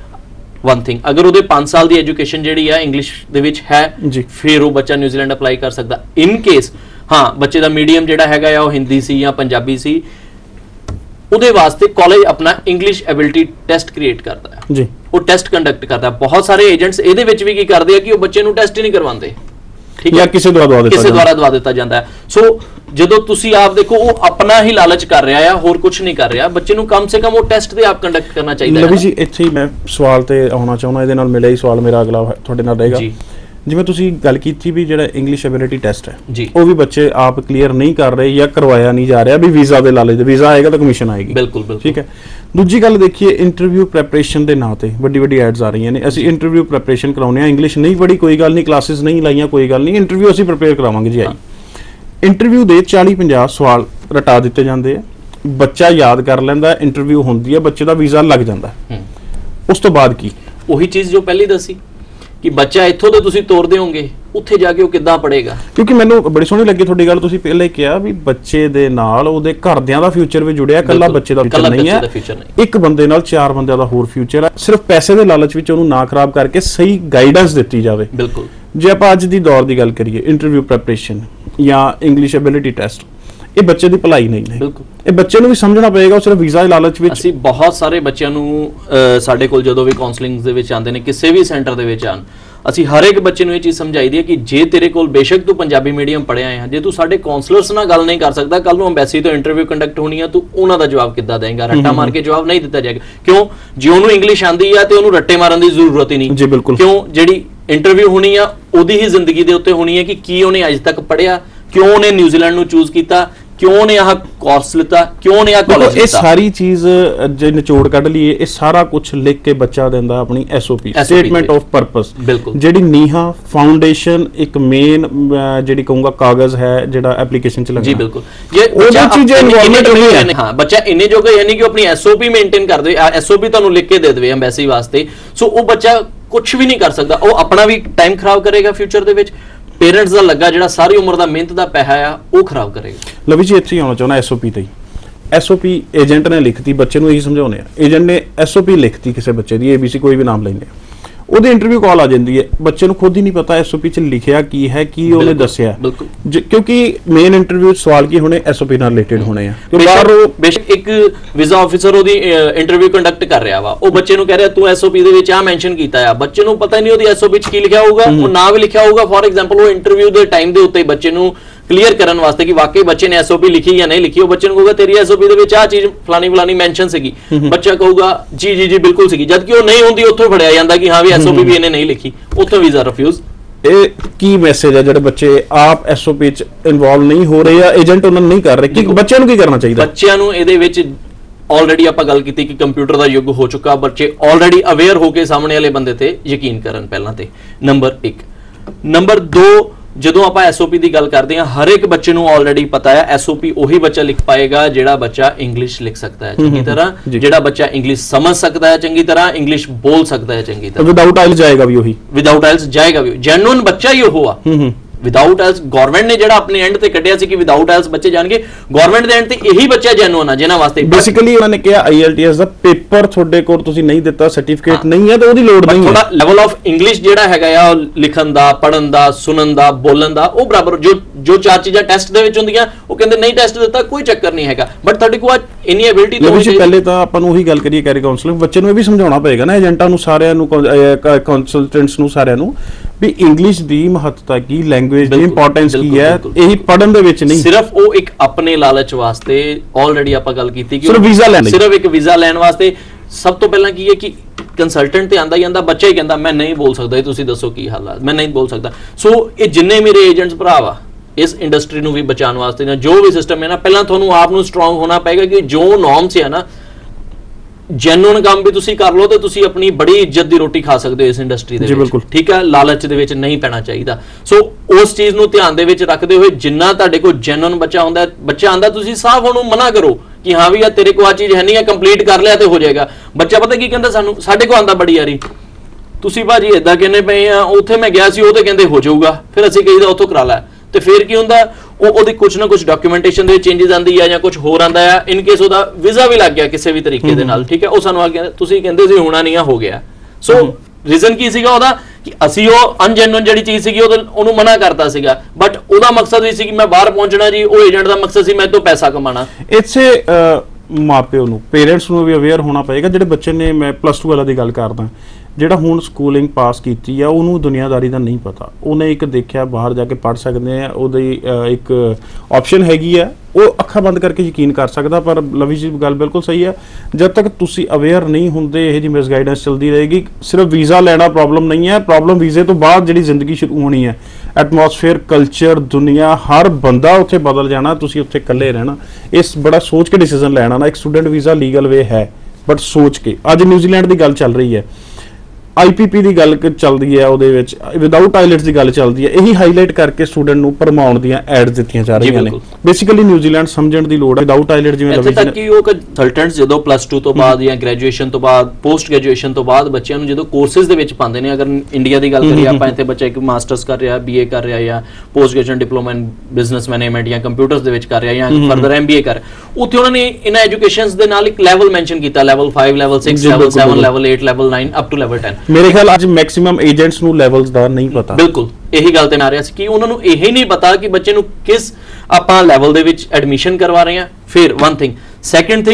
ਵਨ ਥਿੰਗ ਅਗਰ ਉਹਦੇ 5 ਸਾਲ ਦੀ ਐਜੂਕੇਸ਼ਨ ਜਿਹੜੀ ਆ ਇੰਗਲਿਸ਼ ਦੇ ਵਿੱਚ ਹੈ ਫਿਰ ਉਹ ਬੱਚਾ ਨਿਊਜ਼ੀਲੈਂਡ ਅਪਲਾਈ ਕਰ ਸਕਦਾ। ਇਨ ਕੇਸ ਹਾਂ ਬੱਚੇ ਦਾ ਮੀਡੀਅਮ ਜਿਹੜਾ ਹੈਗਾ ਆ ਉਹ ਹਿੰਦੀ ਸੀ ਜਾਂ ਪੰਜਾਬੀ ਸੀ ਉਹਦੇ ਵਾਸਤੇ ਕਾਲਜ ਆਪਣਾ ਇੰਗਲਿਸ਼ ਐਬਿਲਿਟੀ ਟੈਸਟ ਕ੍ਰੀਏਟ ਕਰਦਾ ਹੈ ਉਹ ਟੈਸਟ ਕੰਡਕਟ ਕਰਦਾ। ਬਹੁਤ ਸਾਰੇ ਏਜੰਟਸ ਇਹਦੇ ਵਿੱਚ ਵੀ ਕੀ ਕਰਦੇ ਆ ਕਿ ਉਹ ਬੱਚੇ ਨੂੰ ਟੈਸਟ ਹੀ ਨਹੀਂ ਕਰਵਾਉਂਦੇ ਠੀਕ ਹੈ ਕਿਸੇ ਦੁਆਰਾ ਦਵਾ ਦਿੱਤਾ ਜਾਂਦਾ ਹੈ। ਸੋ ਜਦੋਂ ਤੁਸੀਂ ਆਪ ਦੇਖੋ ਉਹ ਆਪਣਾ ਹੀ ਲਾਲਚ ਕਰ ਰਿਹਾ ਆ ਹੋਰ ਕੁਝ ਨਹੀਂ ਕਰ ਰਿਹਾ ਬੱਚੇ ਨੂੰ ਕਮ ਸੇ ਕਮ ਉਹ ਟੈਸਟ ਤੇ ਆਪ ਕੰਡਕਟ ਕਰਨਾ ਚਾਹੀਦਾ ਹੈ। ਲਵੀ ਜੀ ਇੱਥੇ ਹੀ ਮੈਂ ਸਵਾਲ ਤੇ ਆਉਣਾ ਚਾਹੁੰਦਾ ਇਹਦੇ ਨਾਲ ਮਿਲਿਆ ਹੀ ਸਵਾਲ ਮੇਰਾ ਅਗਲਾ ਤੁਹਾਡੇ ਨਾਲ ਰਹੇਗਾ ਜਿਵੇਂ ਤੁਸੀਂ ਗੱਲ ਕੀਤੀ ਵੀ ਜਿਹੜਾ ਇੰਗਲਿਸ਼ ਐਬਿਲਿਟੀ ਟੈਸਟ ਹੈ ਉਹ ਵੀ ਬੱਚੇ ਆਪ ਕਲੀਅਰ ਨਹੀਂ ਕਰ ਰਹੇ ਜਾਂ ਕਰਵਾਇਆ ਨਹੀਂ ਜਾ ਰਿਹਾ ਵੀ ਵੀਜ਼ਾ ਦੇ ਲਾਲਚ ਦੇ ਵੀਜ਼ਾ ਆਏਗਾ ਤਾਂ ਕਮਿਸ਼ਨ ਆਏਗੀ ਬਿਲਕੁਲ ਠੀਕ ਹੈ। ਦੂਜੀ ਗੱਲ ਦੇਖੀਏ ਇੰਟਰਵਿਊ ਪ੍ਰੈਪਰੇਸ਼ਨ ਦੇ ਨਾਂ ਤੇ ਵੱਡੀ ਐਡਸ ਆ ਰਹੀਆਂ ਨੇ ਅਸੀਂ ਇੰਟਰਵਿਊ ਪ੍ਰੈਪਰੇਸ਼ਨ ਕਰਾਉਂਦੇ ਆ ਇੰਗਲਿਸ਼ ਨਹੀਂ ਪੜ੍ਹੀ ਕੋਈ ਗੱਲ ਨਹੀਂ ਕਲਾਸਿਸ ਨਹੀਂ ਲਾਈਆਂ ਕੋਈ ਗੱਲ ਨਹੀਂ ਇੰਟਰਵਿਊ ਅਸੀਂ ਪ੍ਰਪੇਅਰ ਕਰਾਵਾਂਗੇ ਜੀ ਆਈ ਇੰਟਰਵਿਊ ਦੇ 40-50 ਸਵਾਲ ਰਟਾ ਦਿੱਤੇ ਜਾਂਦੇ ਆ ਬੱਚਾ ਯਾਦ ਕਰ ਲੈਂਦਾ ਇੰਟਰਵਿਊ ਹੁੰਦੀ ਹੈ ਬੱਚੇ ਦਾ ਵੀਜ਼ਾ ਲੱਗ ਜਾਂਦਾ ਉਸ ਤੋਂ ਬਾਅਦ ਕੀ ਉਹੀ ਚੀਜ਼ ਜੋ ਪਹਿਲੀ ਦੱਸੀ ਕਿ ਬੱਚਾ ਇੱਥੋਂ ਤੋਂ ਤੁਸੀਂ ਤੋਰਦੇ ਹੋਗੇ ਉੱਥੇ ਜਾ ਕੇ ਉਹ ਕਿੱਦਾਂ ਪੜ੍ਹੇਗਾ ਕਿਉਂਕਿ ਮੈਨੂੰ ਬੜੀ ਸੋਹਣੀ ਲੱਗੀ ਤੁਹਾਡੀ ਗੱਲ ਤੁਸੀਂ ਪਹਿਲੇ ਕਿਹਾ ਵੀ ਬੱਚੇ ਦੇ ਨਾਲ ਉਹਦੇ ਘਰਦਿਆਂ ਦਾ ਫਿਊਚਰ ਵੀ ਜੁੜਿਆ ਇਕੱਲਾ ਬੱਚੇ ਦਾ ਫਿਊਚਰ ਨਹੀਂ ਹੈ ਇੱਕ ਬੰਦੇ ਨਾਲ 4 ਬੰਦਿਆਂ ਦਾ ਹੋਰ ਫਿਊਚਰ ਹੈ ਸਿਰਫ ਪੈਸੇ ਦੇ ਲਾਲਚ ਵਿੱਚ ਉਹਨੂੰ ਨਾ ਖਰਾਬ ਕਰਕੇ ਸਹੀ ਗਾਈਡੈਂਸ ਦਿੱਤੀ ਜਾਵੇ। ਬਿਲਕੁਲ ਜੇ ਆਪਾਂ ਅੱਜ ਦੀ ਦੌਰ ਦੀ ਗੱਲ ਕਰੀਏ ਇੰਟਰਵਿਊ ਪ੍ਰੈਪਰੇਸ਼ਨ ਜਾਂ ਇੰਗਲਿਸ਼ ਐਬਿਲਿਟੀ ਟੈਸਟ ਇਹ ਬੱਚੇ ਦੀ ਭਲਾਈ ਨਹੀਂ ਹੈ ਇਹ ਬੱਚੇ ਨੂੰ ਵੀ ਸਮਝਣਾ ਪਏਗਾ ਸਿਰਫ ਵੀਜ਼ਾ ਦੇ ਲਾਲਚ ਵਿੱਚ ਅਸੀਂ ਬਹੁਤ ਸਾਰੇ ਬੱਚਿਆਂ ਨੂੰ ਸਾਡੇ ਕੋਲ ਜਦੋਂ ਵੀ ਕਾਉਂਸਲਿੰਗ ਦੇ ਵਿੱਚ ਆਉਂਦੇ ਨੇ ਕਿਸੇ ਵੀ ਸੈਂਟਰ ਦੇ ਵਿੱਚ ਆਣ ਅਸੀਂ ਹਰ ਇੱਕ ਬੱਚੇ ਨੂੰ ਇਹ ਚੀਜ਼ ਸਮਝਾਈ ਦੀ ਹੈ ਕਿ ਜੇ ਤੇਰੇ ਕੋਲ ਬੇਸ਼ੱਕ ਤੂੰ ਪੰਜਾਬੀ ਮੀਡੀਅਮ ਪੜ੍ਹਿਆ ਹੈ, ਜੇ ਤੂੰ ਸਾਡੇ ਕਾਉਂਸਲਰਸ ਨਾਲ ਗੱਲ ਨਹੀਂ ਕਰ ਸਕਦਾ, ਕੱਲ ਨੂੰ ਐਮਬੈਸੀ ਤੋਂ ਇੰਟਰਵਿਊ ਕੰਡਕਟ ਹੋਣੀ ਆ, ਤੂੰ ਉਹਨਾਂ ਦਾ ਜਵਾਬ ਕਿੱਦਾਂ ਦੇਂਗਾ? ਰੱਟਾ ਮਾਰ ਕੇ ਜਵਾਬ ਨਹੀਂ ਦਿੱਤਾ ਜਾਏਗਾ। ਕਿਉਂ? ਜੇ ਉਹਨੂੰ ਇੰਗਲਿਸ਼ ਆਂਦੀ ਆ ਤੇ ਉਹਨੂੰ ਰੱਟੇ ਮਾਰਨ ਦੀ ਜ਼ਰੂਰਤ ਹੀ ਨਹੀਂ ਜੀ, ਬਿਲਕੁਲ। ਕਿਉਂ? ਜਿਹੜੀ ਇੰਟਰਵਿਊ ਹੋਣੀ ਆ ਉਹਦੀ ਹੀ ਜ਼ਿੰਦਗੀ ਦੇ ਉੱਤੇ ਹੋਣੀ ਹੈ ਕਿ ਕੀ ਉਹਨੇ ਅੱਜ ਤੱਕ ਪੜ੍ਹਿਆ, ਕਿਉਂ ਉਹਨੇ ਨਿਊਜ਼ੀਲੈਂਡ ਨੂੰ ਚੂਜ਼ ਕੀਤਾ, ਕਿਉਂ ਨੇ ਆਹ ਕੋਰਸ ਲਿੱਤਾ, ਕਿਉਂ ਨੇ ਆਹ ਕਾਲਜ ਲਿੱਤਾ। ਇਹ ਸਾਰੀ ਚੀਜ਼ ਜੇ ਨਿਚੋੜ ਕੱਢ ਲਈਏ, ਇਹ ਸਾਰਾ ਕੁਝ ਲਿਖ ਕੇ ਬੱਚਾ ਦਿੰਦਾ ਆਪਣੀ ਐਸਓਪੀ, ਸਟੇਟਮੈਂਟ ਆਫ ਪਰਪਸ, ਜਿਹੜੀ ਨੀਹਾਂ ਫਾਊਂਡੇਸ਼ਨ ਇੱਕ ਮੇਨ ਜਿਹੜੀ ਕਹੂੰਗਾ ਕਾਗਜ਼ ਹੈ ਜਿਹੜਾ ਐਪਲੀਕੇਸ਼ਨ ਚ ਲੱਗਦਾ। ਜੀ ਬਿਲਕੁਲ। ਜੇ ਉਹ ਚੀਜ਼ਾਂ ਇਨਵੋਲਵਮੈਂਟ ਨਹੀਂ ਹੈ, ਹਾਂ, ਬੱਚਾ ਇੰਨੇ ਜੋਗਾ ਯਾਨੀ ਕਿ ਆਪਣੀ ਐਸਓਪੀ ਮੇਨਟੇਨ ਕਰ ਦੇ, ਐਸਓਪੀ ਤੁਹਾਨੂੰ ਲਿਖ ਕੇ ਦੇ ਦੇਵੇ ਐਮਬੈਸੀ ਵਾਸਤੇ, ਸੋ ਉਹ ਬੱਚਾ ਕੁਝ ਵੀ ਨਹੀਂ ਕਰ ਸਕਦਾ। ਉਹ ਆਪਣਾ ਵੀ ਟਾਈਮ ਖਰਾਬ ਕਰੇਗਾ ਫਿਊਚਰ ਦੇ ਵਿੱਚ, ਪੇਰੈਂਟਸ ਦਾ ਲੱਗਾ ਜਿਹੜਾ ਸਾਰੀ ਉਮਰ ਦਾ ਮਿਹਨਤ ਦਾ ਪੈਸਾ ਆ ਉਹ ਖਰਾਬ ਕਰੇਗਾ। ਲਵੀ ਜੀ ਇੱਥੇ ਆਉਣਾ ਚਾਹੁੰਦਾ ਐਸਓਪੀ ਤੇ। ਐਸਓਪੀ ਏਜੰਟ ਨੇ ਲਿਖਤੀ, ਬੱਚੇ ਨੂੰ ਇਹੀ ਸਮਝਾਉਂਦੇ ਆ, ਏਜੰਟ ਨੇ ਐਸਓਪੀ ਲਿਖਤੀ ਕਿਸੇ ਬੱਚੇ ਦੀ, ABC ਕੋਈ ਵੀ ਨਾਮ ਲੈਂਦੇ ਆ, ਉਹਦੀ ਇੰਟਰਵਿਊ ਕਾਲ ਆ ਜਾਂਦੀ ਹੈ, ਬੱਚੇ ਨੂੰ ਖੁਦ ਹੀ ਨਹੀਂ ਪਤਾ ਐਸਓਪੀ ਚ ਲਿਖਿਆ ਕੀ ਹੈ, ਕੀ ਉਹਨੇ ਦੱਸਿਆ, ਕਿਉਂਕਿ ਮੇਨ ਇੰਟਰਵਿਊ ਸਵਾਲ ਕੀ ਹੋਣੇ, ਐਸਓਪੀ ਨਾਲ ਰਿਲੇਟਡ ਹੋਣੇ ਆ। ਬੇਸ਼ੱਕ ਇੱਕ ਵੀਜ਼ਾ ਆਫੀਸਰ ਉਹਦੀ ਇੰਟਰਵਿਊ ਕੰਡਕਟ ਕਰ ਰਿਹਾ ਵਾ, ਉਹ ਬੱਚੇ ਨੂੰ ਕਹਿ ਰਿਹਾ ਤੂੰ ਐਸਓਪੀ ਦੇ ਵਿੱਚ ਆ ਮੈਂਸ਼ਨ ਕੀਤਾ ਆ, ਬੱਚੇ ਨੂੰ ਪਤਾ ਨਹੀਂ ਉਹਦੀ ਐਸਓਪੀ ਚ ਕੀ ਲਿਖਿਆ ਹੋਊਗਾ, ਉਹ ਨਾ ਵੀ ਲਿਖਿਆ ਹੋਊਗਾ। ਫੋਰ ਐਗਜ਼ਾਮਪਲ ਉਹ ਇੰਟਰਵਿਊ ਦੇ ਟਾਈਮ ਦੇ ਉੱਤੇ ਬੱਚੇ ਨੂੰ ਕਲੀਅਰ ਕਰਨ ਵਾਸਤੇ ਕਿ ਵਾਕਈ ਬੱਚੇ ਨੇ ਐਸਓਪੀ ਲਿਖੀ ਜਾਂ ਨਹੀਂ ਲਿਖੀ, ਉਹ ਬੱਚੇ ਨੂੰ ਕਹੂਗਾ ਤੇਰੀ ਐਸਓਪੀ ਦੇ ਵਿੱਚ ਆ ਚੀਜ਼ ਫਲਾਣੀ ਮੈਂਸ਼ਨ ਸੀਗੀ, ਬੱਚਾ ਕਹੂਗਾ ਜੀ ਜੀ ਜੀ ਬਿਲਕੁਲ ਸੀਗੀ, ਜਦ ਕਿ ਉਹ ਨਹੀਂ ਹੁੰਦੀ, ਉੱਥੋਂ ਫੜਿਆ ਜਾਂਦਾ ਕਿ ਹਾਂ ਵੀ ਐਸਓਪੀ ਵੀ ਇਹਨੇ ਨਹੀਂ ਲਿਖੀ, ਉੱਥੋਂ ਵੀਜ਼ਾ ਰਿਫਿਊਜ਼। ਇਹ ਕੀ ਮੈਸੇਜ ਹੈ ਜਿਹੜੇ ਬੱਚੇ ਆਪ ਐਸਓਪੀ ਚ ਇਨਵੋਲਵ ਨਹੀਂ ਹੋ ਰਹੇ ਜਾਂ ਏਜੰਟ ਉਹਨਾਂ ਨੂੰ ਨਹੀਂ ਕਰ ਰਹੇ, ਕਿ ਬੱਚਿਆਂ ਨੂੰ ਕੀ ਕਰਨਾ ਚਾਹੀਦਾ? ਬੱਚਿਆਂ ਨੂੰ ਇਹਦੇ ਵਿੱਚ ਆਲਰੇਡੀ ਆਪਾਂ ਗੱਲ ਕੀਤੀ ਕਿ ਕੰਪਿਊਟਰ ਦਾ ਯੁੱਗ ਹੋ ਚੁੱਕਾ, ਬੱਚੇ ਆਲਰੇਡੀ ਅਵੇਅਰ ਹੋ ਕੇ ਸਾਹਮਣੇ ਵਾਲੇ ਬੰਦੇ ਤੇ ਯਕੀਨ ਕਰਨ ਪਹਿਲਾਂ ਤੇ, ਨੰਬਰ 1। ਨੰਬਰ 2, ਜਦੋਂ ਆਪਾਂ ਐਸਓਪੀ ਦੀ ਗੱਲ ਕਰਦੇ ਹਾਂ, ਹਰ ਇੱਕ ਬੱਚੇ ਨੂੰ ਆਲਰੇਡੀ ਪਤਾ ਹੈ ਐਸਓਪੀ ਉਹੀ ਬੱਚਾ ਲਿਖ ਪਾਏਗਾ ਜਿਹੜਾ ਬੱਚਾ ਇੰਗਲਿਸ਼ ਲਿਖ ਸਕਦਾ ਹੈ ਚੰਗੀ ਤਰ੍ਹਾਂ, ਜਿਹੜਾ ਬੱਚਾ ਇੰਗਲਿਸ਼ ਸਮਝ ਸਕਦਾ ਹੈ ਚੰਗੀ ਤਰ੍ਹਾਂ, ਇੰਗਲਿਸ਼ ਬੋਲ ਸਕਦਾ ਹੈ ਚੰਗੀ ਤਰ੍ਹਾਂ। ਵਿਦਆਊਟ ਆਇਲਸ ਜਾਏਗਾ ਵੀ ਉਹੀ, ਵਿਦਆਊਟ ਆਇਲਸ ਜਾਏਗਾ ਵੀ, ਜੈਨੂਇਨ ਬੱਚਾ ਹੀ ਉਹ ਆ। ਵਿਦਆਊਟ ਆਇਲਸ ਗਵਰਨਮੈਂਟ ਨੇ ਜਿਹੜਾ ਆਪਣੇ ਐਂਡ ਤੇ ਕੱਢਿਆ ਸੀ ਕਿ ਵਿਦਆਊਟ ਆਇਲਸ ਬੱਚੇ ਜਾਣਗੇ, ਗਵਰਨਮੈਂਟ ਦੇ ਐਂਡ ਤੇ ਇਹੀ ਬੱਚਾ ਜੈਨੂਇਨ ਆ ਜਿਨ੍ਹਾਂ ਵਾਸਤੇ ਬੇਸਿਕਲੀ ਉਹਨਾਂ ਨੇ ਕਿਹਾ IELTS ਦਾ ਪੇਪਰ ਤੁਹਾਡੇ ਕੋਲ ਤੁਸੀਂ ਨਹੀਂ ਦਿੱਤਾ, ਸਰਟੀਫਿਕੇਟ ਨਹੀਂ ਹੈ, ਤਾਂ ਉਹਦੀ ਲੋੜ ਨਹੀਂ ਹੈ। ਥੋੜਾ ਲੈਵਲ ਆਫ ਇੰਗਲਿਸ਼ ਜਿਹੜਾ ਹੈਗਾ ਆ ਲਿਖਣ ਦਾ, ਪੜ੍ਹਨ ਦਾ, ਸੁਣਨ ਦਾ, ਬੋਲਣ ਦਾ, ਉਹ ਬਰਾਬਰ ਜੋ 4 ਚੀਜ਼ਾਂ ਟੈਸਟ ਦੇ ਵਿੱਚ ਹੁੰਦੀਆਂ, ਉਹ ਕਹਿੰਦੇ ਨਹੀਂ ਟੈਸਟ ਦਿੱਤਾ ਕੋਈ ਚੱਕਰ ਨਹੀਂ ਹੈਗਾ, ਬਟ ਤੁਹਾਡੇ ਕੋਲ ਇੰਨੀ ਐਬਿਲਿਟੀ ਤਾਂ ਹੋਣੀ ਚਾਹੀਦੀ। ਪਹਿਲੇ ਤਾਂ ਆਪਾਂ ਨੂੰ ਉਹੀ ਗੱਲ ਕਰੀਏ ਕੈਰੀ ਕਾਉਂਸਲਿੰਗ, ਬੱਚੇ ਨੂੰ ਇਹ ਵੀ ਸਮਝਾਉਣਾ ਪਏਗਾ ਨਾ, ਏਜੰਟਾਂ ਨੂੰ, ਸਾਰਿਆਂ ਨੂੰ, ਕੰਸਲਟੈਂਟਸ ਨੂੰ, ਸਾਰਿਆਂ ਨੂੰ ਵੀ ਇੰਗਲਿਸ਼ ਦੀ ਮਹੱਤਤਾ ਕੀ, ਲੈਂਗੁਏਜ ਦੀ ਇੰਪੋਰਟੈਂਸ ਕੀ ਹੈ, ਇਹੀ ਪੜ੍ਹਨ ਦੇ ਵਿੱਚ ਨਹੀਂ। ਸਿਰਫ ਉਹ ਇੱਕ ਆਪਣੇ ਲਾਲਚ ਵਾਸਤੇ, ਆਲਰੇਡੀ ਆਪਾਂ ਗੱਲ ਕੀਤੀ ਕਿ ਸਿਰਫ ਵੀਜ਼ਾ ਲੈਣ, ਸਿਰਫ ਇੱਕ ਵੀਜ਼ਾ ਲੈਣ ਵਾਸਤੇ। ਸਭ ਤੋਂ ਪਹਿਲਾਂ ਕੀ ਹੈ ਕਿ ਕੰਸਲਟੈਂਟ ਤੇ ਆਂਦਾ ਹੀ ਆਂਦਾ, ਬੱਚਾ ਹੀ ਕਹਿੰਦਾ ਮੈਂ ਨਹੀਂ ਬੋਲ ਸਕਦਾ, ਤੁਸੀਂ ਦੱਸੋ ਕੀ ਹਾਲ ਆ, ਮੈਂ ਨਹੀਂ ਬੋਲ ਸਕਦਾ। ਸੋ ਇਹ ਜਿੰਨੇ ਮੇਰੇ ਏਜੰਟਸ ਭਰਾ ਵਾ ਇਸ ਇੰਡਸਟਰੀ ਨੂੰ ਵੀ ਬਚਾਉਣ ਵਾਸਤੇ ਨਾ, ਜੋ ਵੀ ਸਿਸਟਮ ਹੈ ਨਾ, ਪਹਿਲਾਂ ਤੁਹਾਨੂੰ ਆਪ ਨੂੰ ਸਟਰੋਂਗ ਹੋਣਾ ਪਏਗਾ ਕਿ ਜੋ ਨੋਰਮਸ ਹੈ ਨਾ, ਜੈਨੂਇਨ ਕੰਮ ਵੀ ਤੁਸੀਂ ਕਰ ਲਓ ਤੇ ਤੁਸੀਂ ਆਪਣੀ ਬੜੀ ਇੱਜ਼ਤ ਦੀ ਰੋਟੀ ਖਾ ਸਕਦੇ ਹੋ ਇਸ ਇੰਡਸਟਰੀ ਦੇ ਵਿੱਚ, ਠੀਕ ਹੈ। ਲਾਲਚ ਦੇ ਵਿੱਚ ਨਹੀਂ ਪੈਣਾ ਚਾਹੀਦਾ। ਸੋ ਉਸ ਚੀਜ਼ ਨੂੰ ਧਿਆਨ ਦੇ ਵਿੱਚ ਰੱਖਦੇ ਹੋਏ ਜਿੰਨਾ ਤੁਹਾਡੇ ਕੋਲ ਜੈਨੂਇਨ ਬੱਚਾ ਹੁੰਦਾ, ਬੱਚਾ ਆਂਦਾ, ਤੁਸੀਂ ਸਾਫ਼ ਉਹਨੂੰ ਮਨਾ ਕਰੋ ਕਿ ਹਾਂ ਵੀ ਆ ਤੇਰੇ ਕੋਲ ਆ ਚੀਜ਼ ਹੈ ਨਹੀਂ ਹੈ, ਕੰਪਲੀਟ ਕਰ ਲਿਆ ਤੇ ਹੋ ਜਾਏਗਾ। ਬੱਚਾ ਪਤਾ ਕੀ ਕਹਿੰਦਾ, ਸਾਡੇ ਕੋਲ ਆਂਦਾ ਬੜੀ ਯਾਰੀ, ਤੁਸੀਂ ਭਾਜੀ ਇਦਾਂ ਕਹਿੰਦੇ ਪਏ ਆ, ਉੱਥੇ ਮੈਂ ਗਿਆ ਸੀ ਉਹ ਤੇ ਕਹਿੰਦੇ ਹੋ ਜਾਊਗਾ, ਫਿਰ ਅਸੀਂ ਕਹੀਦਾ ਉੱਥੋਂ ਕਰਾ ਲੈ, ਤੇ ਫਿਰ ਕੀ ਹੁੰਦਾ, ਉਹਦੀ ਕੁਝ ਨਾ ਕੁਝ ਡਾਕੂਮੈਂਟੇਸ਼ਨ ਦੇ ਚੇਂਜਸ ਆਂਦੀ ਆ ਜਾਂ ਕੁਝ ਹੋਰ ਆਂਦਾ ਆ, ਇਨ ਕੇਸ ਉਹਦਾ ਵੀਜ਼ਾ ਵੀ ਲੱਗ ਗਿਆ ਕਿਸੇ ਵੀ ਤਰੀਕੇ ਦੇ ਨਾਲ, ਠੀਕ ਹੈ, ਉਹ ਸਾਨੂੰ ਆ ਗਿਆ, ਤੁਸੀਂ ਕਹਿੰਦੇ ਸੀ ਹੋਣਾ ਨਹੀਂ ਆ, ਹੋ ਗਿਆ। ਸੋ ਰੀਜ਼ਨ ਕੀ ਸੀਗਾ ਉਹਦਾ ਕਿ ਅਸੀਂ ਉਹ ਅਨਜੈਨੂਇਨ ਜਿਹੜੀ ਚੀਜ਼ ਸੀਗੀ ਉਹਨੂੰ ਮਨਾ ਕਰਤਾ ਸੀਗਾ, ਬਟ ਉਹਦਾ ਮਕਸਦ ਇਹ ਸੀ ਕਿ ਮੈਂ ਬਾਹਰ ਪਹੁੰਚਣਾ ਜੀ, ਉਹ ਏਜੰਟ ਦਾ ਮਕਸਦ ਸੀ ਮੈਂ ਤੋਂ ਪੈਸਾ ਕਮਾਣਾ। ਇੱਥੇ ਮਾਪਿਓ ਨੂੰ, ਪੇਰੈਂਟਸ ਨੂੰ ਵੀ ਅਵੇਅਰ ਹੋਣਾ ਪਏਗਾ। ਜਿਹੜੇ ਬੱਚੇ ਨੇ, ਮੈਂ +2 ਵਾਲਾ ਦੀ ਗੱਲ ਕਰਦਾ, ਜਿਹੜਾ ਹੁਣ ਸਕੂਲਿੰਗ ਪਾਸ ਕੀਤੀ ਆ, ਉਹਨੂੰ ਦੁਨੀਆਦਾਰੀ ਦਾ ਨਹੀਂ ਪਤਾ, ਉਹਨੇ ਇੱਕ ਦੇਖਿਆ ਬਾਹਰ ਜਾ ਕੇ ਪੜ੍ਹ ਸਕਦੇ ਆ, ਉਹਦੀ ਇੱਕ ਆਪਸ਼ਨ ਹੈਗੀ ਆ, ਉਹ ਅੱਖਾਂ ਬੰਦ ਕਰਕੇ ਯਕੀਨ ਕਰ ਸਕਦਾ। ਪਰ ਲਵੀ ਜੀ ਗੱਲ ਬਿਲਕੁਲ ਸਹੀ ਹੈ, ਜਦ ਤੱਕ ਤੁਸੀਂ ਅਵੇਅਰ ਨਹੀਂ ਹੁੰਦੇ ਇਹ ਜੀ ਮਿਸਗਾਈਡੈਂਸ ਚੱਲਦੀ ਰਹੇਗੀ। ਸਿਰਫ ਵੀਜ਼ਾ ਲੈਣਾ ਪ੍ਰੋਬਲਮ ਨਹੀਂ ਹੈ, ਪ੍ਰੋਬਲਮ ਵੀਜ਼ੇ ਤੋਂ ਬਾਅਦ ਜਿਹੜੀ ਜ਼ਿੰਦਗੀ ਸ਼ੁਰੂ ਹੋਣੀ ਹੈ, ਐਟਮੋਸਫੇਅਰ, ਕਲਚਰ, ਦੁਨੀਆ, ਹਰ ਬੰਦਾ ਉੱਥੇ ਬਦਲ ਜਾਣਾ, ਤੁਸੀਂ ਉੱਥੇ ਇਕੱਲੇ ਰਹਿਣਾ। ਇਸ ਬੜਾ ਸੋਚ ਕੇ ਡਿਸੀਜ਼ਨ ਲੈਣਾ ਨਾ। ਇੱਕ ਸਟੂਡੈਂਟ ਵੀਜ਼ਾ ਲੀਗਲ ਵੇ ਹੈ, ਬਟ ਸੋਚ ਕੇ। ਅੱਜ ਨਿਊਜ਼ੀਲੈਂਡ ਦੀ ਗੱਲ ਚੱਲ ਰਹੀ ਹੈ, IPP ਦੀ ਗੱਲ ਚੱਲਦੀ ਹੈ, ਉਹਦੇ ਵਿੱਚ ਵਿਦਆਊਟ ਆਇਲਟਸ ਦੀ ਗੱਲ ਚੱਲਦੀ ਹੈ, ਇਹੀ ਹਾਈਲਾਈਟ ਕਰਕੇ ਸਟੂਡੈਂਟ ਨੂੰ ਭਰਮਾਉਣ ਦੀਆਂ ਐਡਸ ਦਿੱਤੀਆਂ ਜਾ ਰਹੀਆਂ ਨੇ। ਬੇਸਿਕਲੀ ਨਿਊਜ਼ੀਲੈਂਡ ਸਮਝਣ ਦੀ ਲੋੜ ਹੈ। ਵਿਦਆਊਟ ਆਇਲਟ ਜਿਵੇਂ ਇੱਥੇ ਤੱਕ ਕਿ ਉਹ ਕੰਸਲਟੈਂਟਸ ਜਦੋਂ +2 ਤੋਂ ਬਾਅਦ ਜਾਂ ਗ੍ਰੈਜੂਏਸ਼ਨ ਤੋਂ ਬਾਅਦ, ਪੋਸਟ ਗ੍ਰੈਜੂਏਸ਼ਨ ਤੋਂ ਬਾਅਦ ਬੱਚਿਆਂ ਨੂੰ ਜਦੋਂ ਕੋਰਸਿਸ ਦੇ ਵਿੱਚ ਪਾਉਂਦੇ ਨੇ, ਅਗਰ ਇੰਡੀਆ ਦੀ ਗੱਲ ਕਰੀਏ ਆਪਾਂ, ਇੱਥੇ ਬੱਚਾ ਇੱਕ ਮਾਸਟਰਸ ਕਰ ਰਿਹਾ, BA ਕਰ ਰਿਹਾ, ਜਾਂ post graduation diploma in business management ਜਾਂ ਕੰਪਿਊਟਰਸ ਦੇ ਵਿੱਚ ਕਰ ਰਿਹਾ, ਜਾਂ ਫਰਦਰ MBA ਕਰ, ਉੱਥੇ ਉਹਨਾਂ ਨੇ ਇਹਨਾਂ ਐਜੂਕੇਸ਼ਨਸ ਦੇ ਨਾਲ ਇੱਕ ਲੈਵਲ ਮੈਂਸ਼ਨ ਕੀਤਾ, level 5, level 6, level 7, level 8, level 9 up to level 10। ਮੇਰੇ ਖਿਆਲ ਅੱਜ ਮੈਕਸਿਮਮ ਏਜੰਟਸ ਨੂੰ ਲੈਵਲਸ ਦਾ ਨਹੀਂ ਪਤਾ। ਬਿਲਕੁਲ ਇਹੀ ਗੱਲ ਤੇ ਆ ਰਿਹਾ ਸੀ ਕਿ ਉਹਨਾਂ ਨੂੰ ਇਹ ਨਹੀਂ ਪਤਾ ਕਿ ਬੱਚੇ ਨੂੰ ਕਿਸ ਆਪਾਂ ਲੈਵਲ ਦੇ ਵਿੱਚ ਐਡਮਿਸ਼ਨ ਕਰਵਾ ਰਹੇ ਹਾਂ। ਫਿਰ ਵਨ ਥਿੰਗ, ਸੈਕੰਡ ਥਿੰਗ,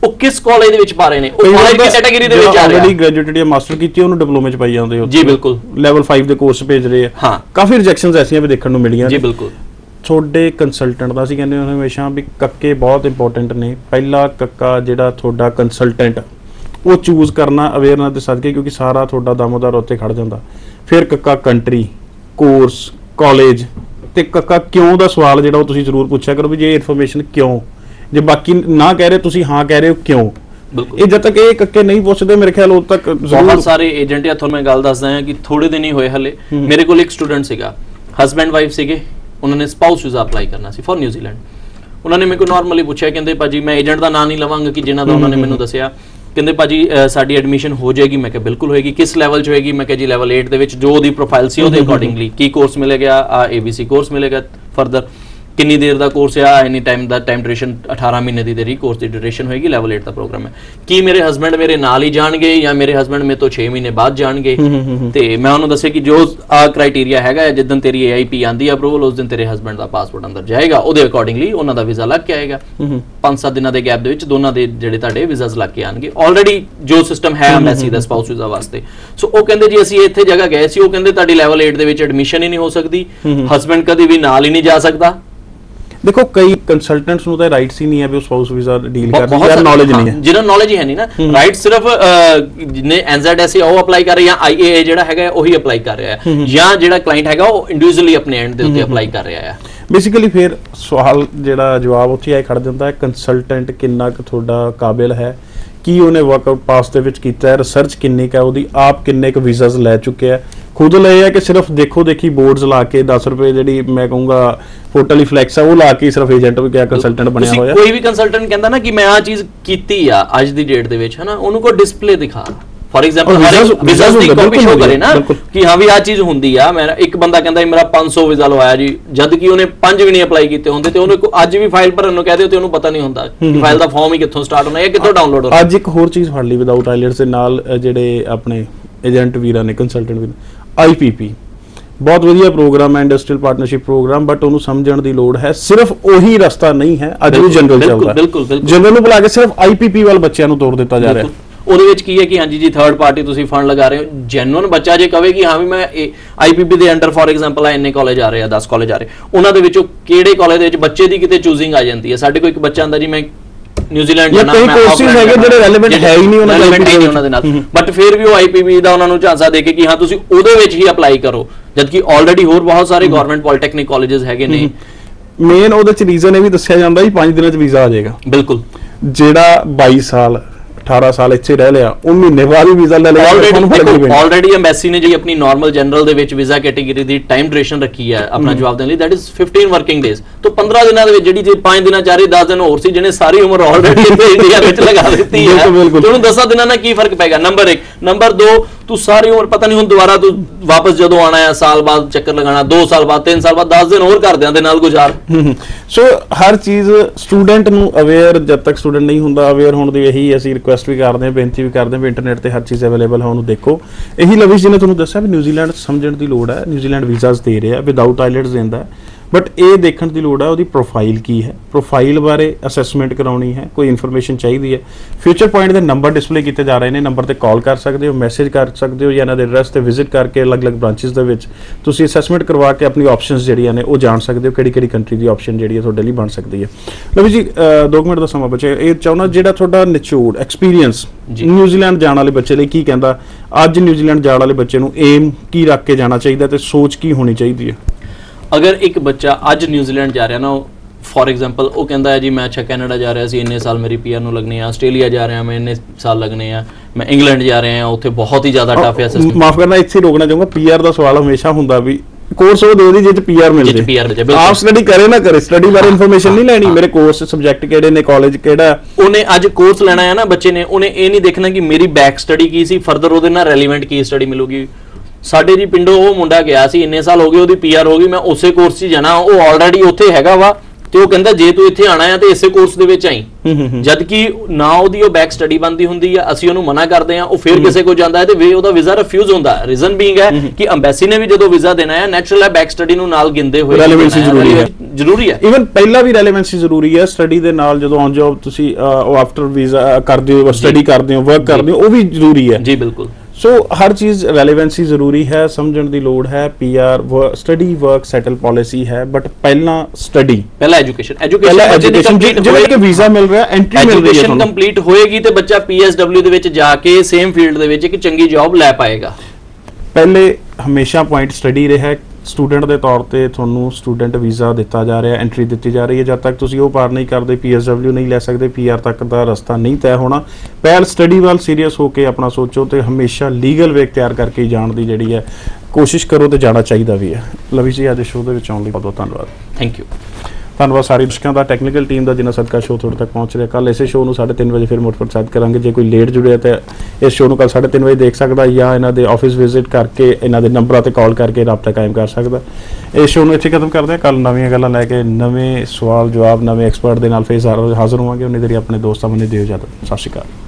ਉਹ ਕਿਸ ਕਾਲਜ ਦੇ ਵਿੱਚ ਪਾ ਰਹੇ ਨੇ, ਉਹ ਕਾਲਜ ਦੀ ਕੈਟਾਗਰੀ ਦੇ ਵਿੱਚ ਆ ਰਿਹਾ। ਜਿਹੜੀ ਗ੍ਰੈਜੂਏਟ ਜਾਂ ਮਾਸਟਰ ਕੀਤੀ ਉਹਨੂੰ ਡਿਪਲੋਮੇ ਚ ਪਾਈ ਜਾਂਦੇ ਹੋ। ਜੀ ਬਿਲਕੁਲ, ਲੈਵਲ 5 ਦੇ ਕੋਰਸ ਭੇਜ ਰਹੇ ਆ। ਹਾਂ, ਕਾਫੀ ਰਿਜੈਕਸ਼ਨਸ ਐਸੀਆਂ ਵੀ ਦੇਖਣ ਨੂੰ ਮਿਲੀਆਂ ਜੀ ਬਿਲਕੁਲ। ਤੁਹਾਡੇ ਕੰਸਲਟੈਂਟ ਦਾ ਅਸੀਂ ਕਹਿੰਦੇ ਹਾਂ ਹਮੇਸ਼ਾ ਵੀ ਕੱਕੇ ਬਹੁਤ ਇੰਪੋਰਟੈਂਟ ਨੇ। ਪਹਿਲਾ ਕੱਕਾ ਜਿਹੜਾ ਤੁਹਾਡਾ ਕੰਸਲਟੈਂਟ ਉਹ ਚੂਜ਼ ਕਰਨਾ ਅਵੇਅਰਨੈਸ ਦੇ ਸਦਕੇ, ਕਿਉਂਕਿ ਸਾਰਾ ਤੁਹਾਡਾ ਦਮੋਦਰ ਉੱਤੇ ਖੜ ਜਾਂਦਾ। ਫਿਰ ਕੱਕਾ ਕੰਟਰੀ, ਕੋਰਸ, ਕਾਲਜ, ਤੇ ਕੱਕਾ ਕਿਉਂ ਦਾ ਸਵਾਲ ਜਿਹੜਾ ਉਹ ਤੁਸੀਂ ਜ਼ਰੂਰ ਪੁੱਛਿਆ ਕਰੋ ਵੀ ਜੇ ਇਨਫੋਰਮੇਸ਼ਨ ਕਿਉਂ, ਜੇ ਬਾਕੀ ਨਾ ਕਹਿ ਰਹੇ ਤੁਸੀਂ ਹਾਂ ਕਹਿ ਰਹੇ ਹੋ ਕਿਉਂ। ਇਹ ਜਦ ਤੱਕ ਇਹ ਕੱਕੇ ਨਹੀਂ ਪੁੱਛਦੇ ਮੇਰੇ ਖਿਆਲ ਉਦੋਂ ਤੱਕ ਬਹੁਤ ਸਾਰੇ ਏਜੰਟ ਆ। ਤੁਹਾਨੂੰ ਮੈਂ ਗੱਲ ਦੱਸਦਾ ਹਾਂ ਕਿ ਥੋੜੇ ਦਿਨ ਹੀ ਹੋਏ ਹਲੇ ਮੇਰੇ ਕੋਲ ਇੱਕ ਸਟੂਡੈਂਟ ਸੀਗਾ, ਹਸਬੈਂਡ ਵਾਈਫ ਸੀਗੇ, ਉਹਨਾਂ ਨੇ ਸਪਾਊਸ ਵੀਜ਼ਾ ਅਪਲਾਈ ਕਰਨਾ ਸੀ ਫॉर ਨਿਊਜ਼ੀਲੈਂਡ। ਉਹਨਾਂ ਨੇ ਮੇਰੇ ਕੋਲ ਨਾਰਮਲੀ ਪੁੱਛਿਆ, ਕਹਿੰਦੇ ਭਾਜੀ ਮੈਂ ਏਜੰਟ ਦਾ ਨਾਂ ਨਹੀਂ ਲਵਾਂਗਾ ਕਿ ਜਿਨ੍ਹਾਂ ਦਾ ਉਹਨਾਂ ਨੇ ਮੈਨੂੰ ਦੱਸਿਆ, ਕਹਿੰਦੇ ਭਾਜੀ ਸਾਡੀ ਐਡਮਿਸ਼ਨ ਹੋ ਜਾਏਗੀ। ਮੈਂ ਕਿਹਾ ਬਿਲਕੁਲ ਹੋਏਗੀ। ਕਿਸ ਲੈਵਲ 'ਚ ਹੋਏਗੀ? ਮੈਂ ਕਿਹਾ ਜੀ ਲੈਵਲ 8 ਦੇ ਵਿੱਚ, ਜੋ ਉਹਦੀ ਪ੍ਰੋਫਾਈਲ ਸੀ ਉਹਦੇ ਅਕੋਰਡਿੰਗਲੀ ਕੀ ਕੋਰਸ ਮਿਲੇਗਾ, ABC ਕੋਰਸ ਮਿਲੇਗਾ, ਫਰਦਰ ਕਿੰਨੀ ਦੇਰ ਦਾ ਕੋਰਸ ਆ, ਐਨੀ ਟਾਈਮ ਦਾ ਟਾਈਮ ਡਿਊਰੇਸ਼ਨ 18 ਮਹੀਨੇ ਦੀ ਤੇਰੀ ਕੋਰਸ ਦੀ ਡਿਊਰੇਸ਼ਨ ਹੋਏਗੀ, ਲੈਵਲ 8 ਦਾ ਪ੍ਰੋਗਰਾਮ ਹੈ। ਕੀ ਮੇਰੇ ਹਸਬੈਂਡ ਮੇਰੇ ਨਾਲ ਹੀ ਜਾਣਗੇ ਜਾਂ ਮੇਰੇ ਹਸਬੈਂਡ ਮੇਰੇ ਤੋਂ 6 ਮਹੀਨੇ ਬਾਅਦ ਜਾਣਗੇ? ਤੇ ਮੈਂ ਉਹਨੂੰ ਦੱਸਿਆ ਕਿ ਜੋ ਕ੍ਰਾਈਟੇਰੀਆ ਹੈਗਾ, ਜਿੱਦਣ ਤੇਰੀ AIP ਆਂਦੀ ਆ ਅਪਰੂਵਲ, ਉਸ ਦਿਨ ਤੇਰੇ ਹਸਬੈਂਡ ਦਾ ਪਾਸਪੋਰਟ ਅੰਦਰ ਜਾਏਗਾ, ਉਹਦੇ ਅਕੋਰਡਿੰਗਲੀ ਉਹਨਾਂ ਦਾ ਵੀਜ਼ਾ ਲੱਗ ਕੇ ਆਏਗਾ। 5-7 ਦਿਨਾਂ ਦੇ ਗੈਪ ਦੇ ਵਿੱਚ ਦੋਨਾਂ ਦੇ ਜਿਹੜੇ ਤੁਹਾਡੇ ਵੀਜ਼ਾਸ ਲੱਗ ਕੇ ਆਣਗੇ। ਆਲਰੇਡੀ ਜੋ ਸਿਸਟਮ ਹੈ ਐਮਬੈਸੀ ਦਾ ਸਪਾਊਸ ਵੀਜ਼ਾ ਵਾਸਤੇ। ਸੋ ਉਹ ਕਹਿੰਦੇ ਜੀ ਅਸੀਂ ਇੱਥੇ ਜਗ੍ਹਾ ਗਏ ਸੀ, ਉਹ ਕਹਿੰਦੇ ਤੁਹਾਡੀ ਲੈਵਲ 8 ਦੇ ਵਿੱਚ ਐਡਮਿਸ਼ਨ ਹੀ ਨਹੀਂ ਹੋ ਸਕਦੀ, ਹਸਬੈਂਡ ਕਦੀ ਵੀ ਨਾਲ ਹੀ ਨਹੀਂ ਜਾ ਸਕਦਾ। ਦੇਖੋ ਕਈ ਕੰਸਲਟੈਂਟਸ ਨੂੰ ਤਾਂ ਰਾਈਟਸ ਹੀ ਨਹੀਂ ਹੈ ਵੀ ਉਹ ਸਪਾਊਸ ਵੀਜ਼ਾ ਡੀਲ ਕਰਦੇ, ਜਾਂ ਨੌਲੇਜ ਨਹੀਂ ਹੈ। ਜਿਹਨਾਂ ਨੌਲੇਜ ਹੀ ਹੈ ਨਹੀਂ ਨਾ, ਰਾਈਟ ਸਿਰਫ ਜਿਹਨੇ NZSA ਉਹ ਅਪਲਾਈ ਕਰ ਰਿਹਾ, ਜਾਂ IAA ਜਿਹੜਾ ਹੈਗਾ ਉਹੀ ਅਪਲਾਈ ਕਰ ਰਿਹਾ ਹੈ, ਜਾਂ ਜਿਹੜਾ ਕਲਾਇੰਟ ਹੈਗਾ ਉਹ ਇੰਡੀਵਿਜੂਅਲੀ ਆਪਣੇ ਐਂਡ ਦੇ ਉੱਤੇ ਅਪਲਾਈ ਕਰ ਰਿਹਾ ਹੈ। ਬੇਸਿਕਲੀ ਫਿਰ ਸਵਾਲ ਜਿਹੜਾ ਜਵਾਬ ਉੱਥੇ ਆਏ ਖੜ ਜਾਂਦਾ ਹੈ, ਕੰਸਲਟੈਂਟ ਕਿੰਨਾ ਕੁ ਤੁਹਾਡਾ ਕਾਬਿਲ ਹੈ, ਕੀ ਉਹਨੇ ਵਰਕਆਊਟ ਪਾਸ ਦੇ ਵਿੱਚ ਕੀਤਾ ਹੈ, ਰਿਸਰਚ ਕਿੰਨੀ ਕੁ ਹੈ ਉਹਦੀ, ਆਪ ਕਿੰਨੇ ਕੁ ਵੀਜ਼ਾਸ ਲੈ ਚੁੱਕਿਆ ਹੈ, ਖੁਦ ਲਏ ਹੈ ਕਿ ਸਿਰਫ ਦੇਖੋ ਦੇਖੀ ਬੋਰਡਸ ਲਾ ਕੇ 10 ਰੁਪਏ ਜਿਹੜੀ ਮੈਂ ਕਹੂੰਗਾ ਹੋਟਲ ਹੀ ਫਲੈਕਸ ਆ ਉਹ ਲਾ ਕੇ ਸਿਰਫ ਏਜੰਟ ਵੀ ਕਿਆ ਕੰਸਲਟੈਂਟ ਬਣਿਆ ਹੋਇਆ। ਕੋਈ ਵੀ ਕੰਸਲਟੈਂਟ ਕਹਿੰਦਾ ਨਾ ਕਿ ਮੈਂ ਆ ਚੀਜ਼ ਕੀਤੀ ਆ ਅੱਜ ਦੀ ਡੇਟ ਦੇ ਵਿੱਚ, ਹਨਾ, ਉਹਨੂੰ ਕੋਈ ਡਿਸਪਲੇ ਦਿਖਾ, ਫॉर ਐਗਜ਼ਾਮਪਲ ਵੀਜ਼ਾਸ ਦੀ ਕਾਪੀ ਸ਼ੋ ਕਰੇ ਨਾ ਕਿ ਹਾਂ ਵੀ ਆ ਚੀਜ਼ ਹੁੰਦੀ ਆ। ਮੇਰਾ ਇੱਕ ਬੰਦਾ ਕਹਿੰਦਾ ਮੇਰਾ 500 ਵੀਜ਼ਾ ਲਵਾਇਆ ਜੀ, ਜਦ ਕਿ ਉਹਨੇ 5 ਵੀ ਨਹੀਂ ਅਪਲਾਈ ਕੀਤੇ ਹੁੰਦੇ, ਤੇ ਉਹਨੂੰ ਅੱਜ ਵੀ ਫਾਈਲ ਭਰਨ ਨੂੰ ਕਹਦੇ ਤੇ ਉਹਨੂੰ ਪਤਾ ਨਹੀਂ ਹੁੰਦਾ ਕਿ ਫਾਈਲ ਦਾ ਫਾਰਮ ਹੀ ਕਿੱਥੋਂ ਸਟਾਰਟ ਹੋਣਾ ਹੈ, ਕਿੱਥੋਂ ਡਾਊਨਲੋਡ ਹੋਣਾ। ਅੱਜ ਇੱਕ ਹੋਰ ਚੀਜ਼ ਫੜ ਲਈ ਵਿਦਆਊਟ ਆਈਲੈਟਸ ਦੇ ਨਾਲ, ਜਿਹੜੇ ਆਪਣੇ ਏਜੰਟ ਵੀਰਾਂ ਨੇ, ਕੰਸਲਟੈਂਟ ਵੀਰ, IPP ਬਹੁਤ ਵਧੀਆ ਪ੍ਰੋਗਰਾਮ ਹੈ, ਇੰਡਸਟਰੀਅਲ ਪਾਰਟਨਰਸ਼ਿਪ ਪ੍ਰੋਗਰਾਮ, ਬਟ ਉਹਨੂੰ ਸਮਝਣ ਦੀ ਲੋੜ ਹੈ। ਸਿਰਫ ਉਹੀ ਰਸਤਾ ਨਹੀਂ ਹੈ, ਅੱਜ ਵੀ ਜਨਰਲ ਚੱਲਦਾ ਹੈ। ਜਨਰਲ ਨੂੰ ਬੁਲਾ ਕੇ ਸਿਰਫ IPP ਵੱਲ ਬੱਚਿਆਂ ਨੂੰ ਤੋਰ ਦਿੱਤਾ ਜਾ ਰਿਹਾ। ਉਹਦੇ ਵਿੱਚ ਕੀ ਹੈ ਕਿ ਹਾਂਜੀ ਜੀ ਥਰਡ ਪਾਰਟੀ ਤੁਸੀਂ ਫੰਡ ਲਗਾ ਰਹੇ ਹੋ, ਜੈਨੂਅਨ ਬੱਚਾ ਜੇ ਕਹੇ ਕਿ ਹਾਂ ਵੀ ਮੈਂ IPP ਦੇ ਅੰਡਰ ਫॉर ਐਗਜ਼ਾਮਪਲ ਇੰਨੇ ਕਾਲਜ ਆ ਰਹੇ ਆ, 10 ਕਾਲਜ ਆ ਰਹੇ, ਉਹਨਾਂ ਦੇ ਵਿੱਚੋਂ ਕਿਹੜੇ ਕਾਲਜ ਦੇ ਵਿੱਚ ਬੱਚੇ ਦੀ ਕਿਤੇ ਚੂਜ਼ਿੰਗ ਆ ਜਾਂਦੀ ਹੈ। ਸਾਡੇ ਕੋਲ ਇੱਕ ਬੱਚਾ ਆਂਦਾ ਜੀ ਮੈਂ ਨਿਊਜ਼ੀਲੈਂਡ ਜਾਣਾ, ਮੈਂ ਕੋਰਸਿਸ ਹੈਗੇ ਜਿਹੜੇ ਰੈਲੇਵੈਂਟ ਹੈ ਹੀ ਨਹੀਂ ਉਹਨਾਂ ਦੇ ਨਾਲ, ਬਟ ਫਿਰ ਵੀ ਉਹ IPP ਦਾ ਉਹਨਾਂ ਨੂੰ ਝਾਂਸਾ ਦੇ ਕੇ ਕਿ ਹਾਂ ਤੁਸੀਂ ਉਹਦੇ ਵਿੱਚ ਹੀ ਅਪਲਾਈ ਕਰੋ, ਜਦਕਿ ਆਲਰੇਡੀ ਹੋਰ ਬਹੁਤ ਸਾਰੇ ਗਵਰਨਮੈਂਟ ਪੋਲੀਟੈਕਨਿਕ ਕਾਲਜਸ ਹੈਗੇ ਨੇ। ਮੇਨ ਉਹਦੇ ਚ ਰੀਜ਼ਨ ਇਹ ਵੀ ਦੱਸਿਆ ਜਾਂਦਾ ਵੀ 5 ਦਿਨਾਂ ਚ ਵੀਜ਼ਾ ਆ ਜਾਏਗਾ। ਬਿਲਕੁਲ, ਜਿਹੜਾ 22 ਸਾਲ 18 ਸਾਲ ਇੱਥੇ ਰਹਿ ਲਿਆ ਉਹ ਮਹੀਨੇ ਬਾਅਦ ਹੀ ਵੀਜ਼ਾ ਲੈ ਲਿਆ। ਆਲਰੇਡੀ ਐਮਬੈਸੀ ਨੇ ਜੀ ਆਪਣੀ ਨਾਰਮਲ ਜਨਰਲ ਦੇ ਵਿੱਚ ਵੀਜ਼ਾ ਕੈਟਾਗਰੀ ਦੀ ਟਾਈਮ ਡਿਊਰੇਸ਼ਨ ਰੱਖੀ ਹੈ ਆਪਣਾ ਜਵਾਬ ਦੇਣ ਲਈ, ਦੈਟ ਇਜ਼ 15 ਵਰਕਿੰਗ ਡੇਜ਼। ਤੋਂ 15 ਦਿਨਾਂ ਦੇ ਵਿੱਚ ਜਿਹੜੀ ਜੇ 5 ਦਿਨਾਂ ਚਾਰੇ 10 ਦਿਨ ਹੋਰ ਸੀ ਜਿਹਨੇ ਸਾਰੀ ਉਮਰ ਆਲਰੇਡੀ ਇੱਥੇ ਇੰਡੀਆ ਵਿੱਚ ਲਗਾ ਦਿੱਤੀ ਹੈ, ਤੇ ਉਹਨੂੰ 10 ਦਿਨਾਂ ਨਾਲ ਕੀ ਫਰਕ ਪੈਗਾ? ਨੰਬਰ 1। ਨੰਬਰ 2, ਤੂੰ ਸਾਰੀ ਉਮਰ ਪਤਾ ਨਹੀਂ ਹੁਣ ਦੁਬਾਰਾ ਤੂੰ ਵਾਪਸ ਜਦੋਂ ਆਣਾ ਹੈ, ਸਾਲ ਬਾਅਦ ਚੱਕਰ ਲਗਾਣਾ, 2 ਸਾਲ ਬਾਅਦ, 3 ਸਾਲ ਬਾਅਦ, 10 ਦਿਨ ਹੋਰ ਘਰਦਿਆਂ ਦੇ ਨਾਲ ਗੁਜ਼ਾਰ। ਸੋ ਹਰ ਚੀਜ਼ ਸਟੂਡੈਂਟ ਨੂੰ ਅਵੇਅਰ, ਜਦ ਤੱਕ ਸਟੂਡੈਂਟ ਨਹੀਂ ਹੁੰਦਾ ਅਵੇਅਰ ਹੋਣ ਦੀ ਇਹੀ ਅਸੀਂ ਰਿਕੁਐਸਟ ਵੀ ਕਰਦੇ ਹਾਂ, ਬੇਨਤੀ ਵੀ ਕਰਦੇ ਹਾਂ ਵੀ ਇੰਟਰਨੈਟ ਤੇ ਹਰ ਚੀਜ਼ ਅਵੇਲੇਬਲ ਹੈ, ਉਹਨੂੰ ਦੇਖੋ। ਇਹੀ ਲਵਿਸ਼ ਜੀ ਨੇ ਤੁਹਾਨੂੰ ਦੱਸਿਆ ਵੀ ਨਿਊਜ਼ੀਲੈਂਡ ਸਮਝਣ ਦੀ ਲੋੜ ਹੈ, ਨਿਊਜ਼ੀਲੈਂਡ ਵੀਜ਼ਾਸ ਦੇ ਰਿਹਾ, ਵਿਦਆਊਟ ਆਈਲੈਟਸ ਦਿੰਦਾ ਹੈ, ਬਟ ਇਹ ਦੇਖਣ ਦੀ ਲੋੜ ਹੈ ਉਹਦੀ ਪ੍ਰੋਫਾਈਲ ਕੀ ਹੈ, ਪ੍ਰੋਫਾਈਲ ਬਾਰੇ ਅਸੈਸਮੈਂਟ ਕਰਾਉਣੀ ਹੈ, ਕੋਈ ਇਨਫੋਰਮੇਸ਼ਨ ਚਾਹੀਦੀ ਹੈ। ਫਿਊਚਰ ਪੁਆਇੰਟ ਦੇ ਨੰਬਰ ਡਿਸਪਲੇ ਕੀਤੇ ਜਾ ਰਹੇ ਨੇ, ਨੰਬਰ ਤੇ ਕਾਲ ਕਰ ਸਕਦੇ ਹੋ, ਮੈਸੇਜ ਕਰ ਸਕਦੇ ਹੋ, ਜਾਂ ਇਹਨਾਂ ਦੇ ਐਡਰੈਸ ਤੇ ਵਿਜ਼ਿਟ ਕਰਕੇ ਅਲੱਗ-ਅਲੱਗ ਬ੍ਰਾਂਚਿਸ ਦੇ ਵਿੱਚ ਤੁਸੀਂ ਅਸੈਸਮੈਂਟ ਕਰਵਾ ਕੇ ਆਪਣੀ ਆਪਸ਼ਨਸ ਜਿਹੜੀਆਂ ਨੇ ਉਹ ਜਾਣ ਸਕਦੇ ਹੋ, ਕਿਹੜੀ-ਕਿਹੜੀ ਕੰਟਰੀ ਦੀ ਆਪਸ਼ਨ ਜਿਹੜੀ ਹੈ ਤੁਹਾਡੇ ਲਈ ਬਣ ਸਕਦੀ ਹੈ। ਲਵੀ ਜੀ 2 ਮਿੰਟ ਦਾ ਸਮਾਂ ਬਚਿਆ, ਇਹ ਚਾਹੁੰਦਾ ਜਿਹੜਾ ਤੁਹਾਡਾ ਨਿਚੋੜ ਐਕਸਪੀਰੀਅੰਸ ਨਿਊਜ਼ੀਲੈਂਡ ਜਾਣ ਵਾਲੇ ਬੱਚੇ ਲਈ ਕੀ ਕਹਿੰਦਾ, ਅੱਜ ਨਿਊਜ਼ੀਲੈਂਡ ਜਾਣ ਵਾਲੇ ਬੱਚੇ ਨੂੰ ਏਮ ਕੀ ਰੱਖ ਕੇ ਜਾਣਾ ਚਾਹੀਦਾ ਤੇ ਸੋਚ ਕੀ ਹੋਣੀ ਚਾਹੀਦੀ ਹੈ? ਅਗਰ ਇੱਕ ਬੱਚਾ ਅੱਜ ਨਿਊਜ਼ੀਲੈਂਡ ਜਾ ਰਿਹਾ ਨਾ, ਫॉर ਐਗਜ਼ਾਮਪਲ ਉਹ ਕਹਿੰਦਾ ਹੈ ਜੀ ਮੈਂ ਅੱਛਾ ਕੈਨੇਡਾ ਜਾ ਰਿਹਾ ਸੀ, ਇੰਨੇ ਸਾਲ ਮੇਰੀ PR ਨੂੰ ਲੱਗਣੇ ਆ, ਆਸਟ੍ਰੇਲੀਆ ਜਾ ਰਿਹਾ ਮੈਂ ਇੰਨੇ ਸਾਲ ਲੱਗਣੇ ਆ, ਮੈਂ ਇੰਗਲੈਂਡ ਜਾ ਰਿਹਾ ਉੱਥੇ ਬਹੁਤ ਹੀ ਜ਼ਿਆਦਾ ਟਫ ਹੈ ਸਿਸਟਮ। ਮਾਫ ਕਰਨਾ ਇੱਥੇ ਰੋਕਣਾ ਚਾਹੂੰਗਾ, PR ਦਾ ਸਵਾਲ ਹਮੇਸ਼ਾ ਹੁੰਦਾ ਵੀ ਕੋਰਸ ਉਹ ਦੇ ਦੀ ਜਿੱਥੇ PR ਮਿਲ ਜੇ, ਆਪ ਸਟੱਡੀ ਕਰੇ ਨਾ ਕਰੇ, ਸਟੱਡੀ ਬਾਰੇ ਇਨਫੋਰਮੇਸ਼ਨ ਨਹੀਂ ਲੈਣੀ, ਮੇਰੇ ਕੋਰਸ ਸਬਜੈਕਟ ਕਿਹੜੇ ਨੇ, ਕਾਲਜ ਕਿਹੜਾ। ਉਹਨੇ ਅੱਜ ਕੋਰਸ ਲੈਣਾ ਹੈ ਨਾ ਬੱਚੇ ਨੇ, ਉਹਨੇ ਇਹ ਨਹੀਂ ਦੇਖਣਾ ਕਿ ਮੇਰੀ ਬੈਕ ਸਟੱਡੀ ਕੀ ਸੀ, ਫਰਦਰ ਉਹਦੇ ਨਾਲ ਰੈਲੀਵੈਂਟ ਕੀ ਸਟੱਡੀ ਮਿਲੂਗੀ। ਸਾਡੇ ਜੀ ਪਿੰਡੋਂ ਉਹ ਮੁੰਡਾ ਗਿਆ ਸੀ, ਇੰਨੇ ਸਾਲ ਹੋ ਗਏ ਉਹਦੀ PR ਹੋ ਗਈ, ਮੈਂ ਉਸੇ ਕੋਰਸ 'ਚ ਜਾਣਾ, ਉਹ ਆਲਰੇਡੀ ਉੱਥੇ ਹੈਗਾ ਵਾ, ਤੇ ਉਹ ਕਹਿੰਦਾ ਜੇ ਤੂੰ ਇੱਥੇ ਆਣਾ ਆ ਤੇ ਇਸੇ ਕੋਰਸ ਦੇ ਵਿੱਚ ਆਈ, ਜਦ ਕਿ ਨਾ ਉਹਦੀ ਉਹ ਬੈਕ ਸਟੱਡੀ ਬਣਦੀ ਹੁੰਦੀ ਆ, ਅਸੀਂ ਉਹਨੂੰ ਮਨਾ ਕਰਦੇ ਆ, ਉਹ ਫਿਰ ਕਿਸੇ ਕੋਲ ਜਾਂਦਾ ਹੈ ਤੇ ਉਹਦਾ ਵੀਜ਼ਾ ਰਿਫਿਊਜ਼ ਹੁੰਦਾ। ਰੀਜ਼ਨ ਬੀਇੰਗ ਹੈ ਕਿ ਐਮਬੈਸੀ ਨੇ ਵੀ ਜਦੋਂ ਵੀਜ਼ਾ ਦੇਣਾ ਹੈ ਨੈਚੁਰਲ ਹੈ ਬੈਕ ਸਟੱਡੀ ਨੂੰ ਨਾਲ ਗਿਣਦੇ ਹੋਏ ਰੈਲੇਵੈਂਸੀ ਜ਼ਰੂਰੀ ਹੈ। ਇਵਨ ਪਹਿਲਾਂ ਵੀ ਰੈਲੇਵੈਂਸੀ ਜ਼ਰੂਰੀ ਹੈ, ਸਟੱਡੀ ਦੇ ਨਾਲ ਜਦੋਂ ਔਨ ਜੌਬ ਤੁਸੀਂ ਉਹ ਆਫਟਰ ਵੀਜ਼ਾ ਕਰਦੇ ਹੋ, ਸਟੱਡੀ ਕਰਦੇ ਹੋ, ਵਰਕ ਕਰਦੇ ਹੋ, ਉਹ ਵੀ ਜ਼ਰੂਰੀ ਹੈ ਜੀ। ਬਿਲਕੁਲ। ਸੋ ਹਰ ਚੀਜ਼ ਰੈਲੇਵੈਂਸੀ ਜ਼ਰੂਰੀ ਹੈ, ਸਮਝਣ ਦੀ ਲੋੜ ਹੈ। PR study work settle policy ਹੈ, ਬਟ ਪਹਿਲਾਂ ਸਟੱਡੀ, ਪਹਿਲਾਂ ਐਜੂਕੇਸ਼ਨ ਜਿਵੇਂ ਕਿ ਵੀਜ਼ਾ ਮਿਲ ਰਿਹਾ, ਐਂਟਰੀ ਮਿਲ ਰਹੀ ਹੈ, ਐਜੂਕੇਸ਼ਨ ਕੰਪਲੀਟ ਹੋਏਗੀ ਤੇ ਬੱਚਾ PSW ਦੇ ਵਿੱਚ ਜਾ ਕੇ ਸੇਮ ਫੀਲਡ ਦੇ ਵਿੱਚ ਇੱਕ ਚੰਗੀ ਜੌਬ ਲੈ ਪਾਏਗਾ। ਪਹਿਲੇ ਹਮੇਸ਼ਾ ਪੁਆਇੰਟ ਸਟੱਡੀ ਰਿਹਾ। ਸਟੂਡੈਂਟ ਦੇ ਤੌਰ ਤੇ ਤੁਹਾਨੂੰ ਸਟੂਡੈਂਟ ਵੀਜ਼ਾ ਦਿੱਤਾ ਜਾ ਰਿਹਾ, ਐਂਟਰੀ ਦਿੱਤੀ ਜਾ ਰਹੀ ਹੈ। ਜਦ ਤੱਕ ਤੁਸੀਂ ਉਹ ਪਾਰ ਨਹੀਂ ਕਰਦੇ, PSW ਨਹੀਂ ਲੈ ਸਕਦੇ, PR ਤੱਕ ਦਾ ਰਸਤਾ ਨਹੀਂ ਤੈਅ ਹੋਣਾ। ਪਹਿਲ ਸਟੱਡੀ ਵੱਲ ਸੀਰੀਅਸ ਹੋ ਕੇ ਆਪਣਾ ਸੋਚੋ ਤੇ ਹਮੇਸ਼ਾ ਲੀਗਲ ਵੇ ਤਿਆਰ ਕਰਕੇ ਹੀ ਜਾਣ ਦੀ ਜਿਹੜੀ ਹੈ ਕੋਸ਼ਿਸ਼ ਕਰੋ ਤੇ ਜਾਣਾ ਚਾਹੀਦਾ ਵੀ ਹੈ। ਲਵੀ ਜੀ, ਅੱਜ ਸ਼ੋਅ ਦੇ ਵਿੱਚ ਆਉਣ ਲਈ ਬਹੁਤ ਬਹੁਤ ਧੰਨਵਾਦ। Thank you. ਧੰਨਵਾਦ ਸਾਰੇ ਦਰਸ਼ਕਾਂ ਦਾ, ਟੈਕਨੀਕਲ ਟੀਮ ਦਾ, ਜਿਨ੍ਹਾਂ ਸਦਕਾ ਸ਼ੋਅ ਤੁਹਾਡੇ ਤੱਕ ਪਹੁੰਚ ਰਿਹਾ। ਕੱਲ ਇਸੇ ਸ਼ੋਅ ਨੂੰ 3:30 ਵਜੇ ਫਿਰ ਮੁੜ ਪ੍ਰਸਾਰਿਤ ਕਰਾਂਗੇ। ਜੇ ਕੋਈ ਲੇਟ ਜੁੜਿਆ ਤਾਂ ਇਸ ਸ਼ੋਅ ਨੂੰ ਕੱਲ 3:30 ਵਜੇ ਦੇਖ ਸਕਦਾ, ਜਾਂ ਇਹਨਾਂ ਦੇ ਆਫਿਸ ਵਿਜ਼ਿਟ ਕਰਕੇ ਇਹਨਾਂ ਦੇ ਨੰਬਰਾਂ ਤੇ ਕਾਲ ਕਰਕੇ ਰਾਬਤਾ ਕਾਇਮ ਕਰ ਸਕਦਾ। ਇਸ ਸ਼ੋਅ ਨੂੰ ਇੱਥੇ ਖਤਮ ਕਰਦੇ ਹਾਂ। ਕੱਲ ਨਵੀਆਂ ਗੱਲਾਂ ਲੈ ਕੇ, ਨਵੇਂ ਸਵਾਲ ਜਵਾਬ, ਨਵੇਂ ਐਕਸਪਰਟ ਦੇ ਨਾਲ ਫਿਰ ਹਾਜ਼ਰ ਹੋਵਾਂਗੇ। ਉਨੀ ਦੇਰ ਆਪਣੇ ਦੋਸਤਾਂ ਨੂੰ ਦਿਓ ਇਜਾਜ਼ਤ। ਸਤਿ ਸ਼੍ਰੀ ਅਕਾਲ।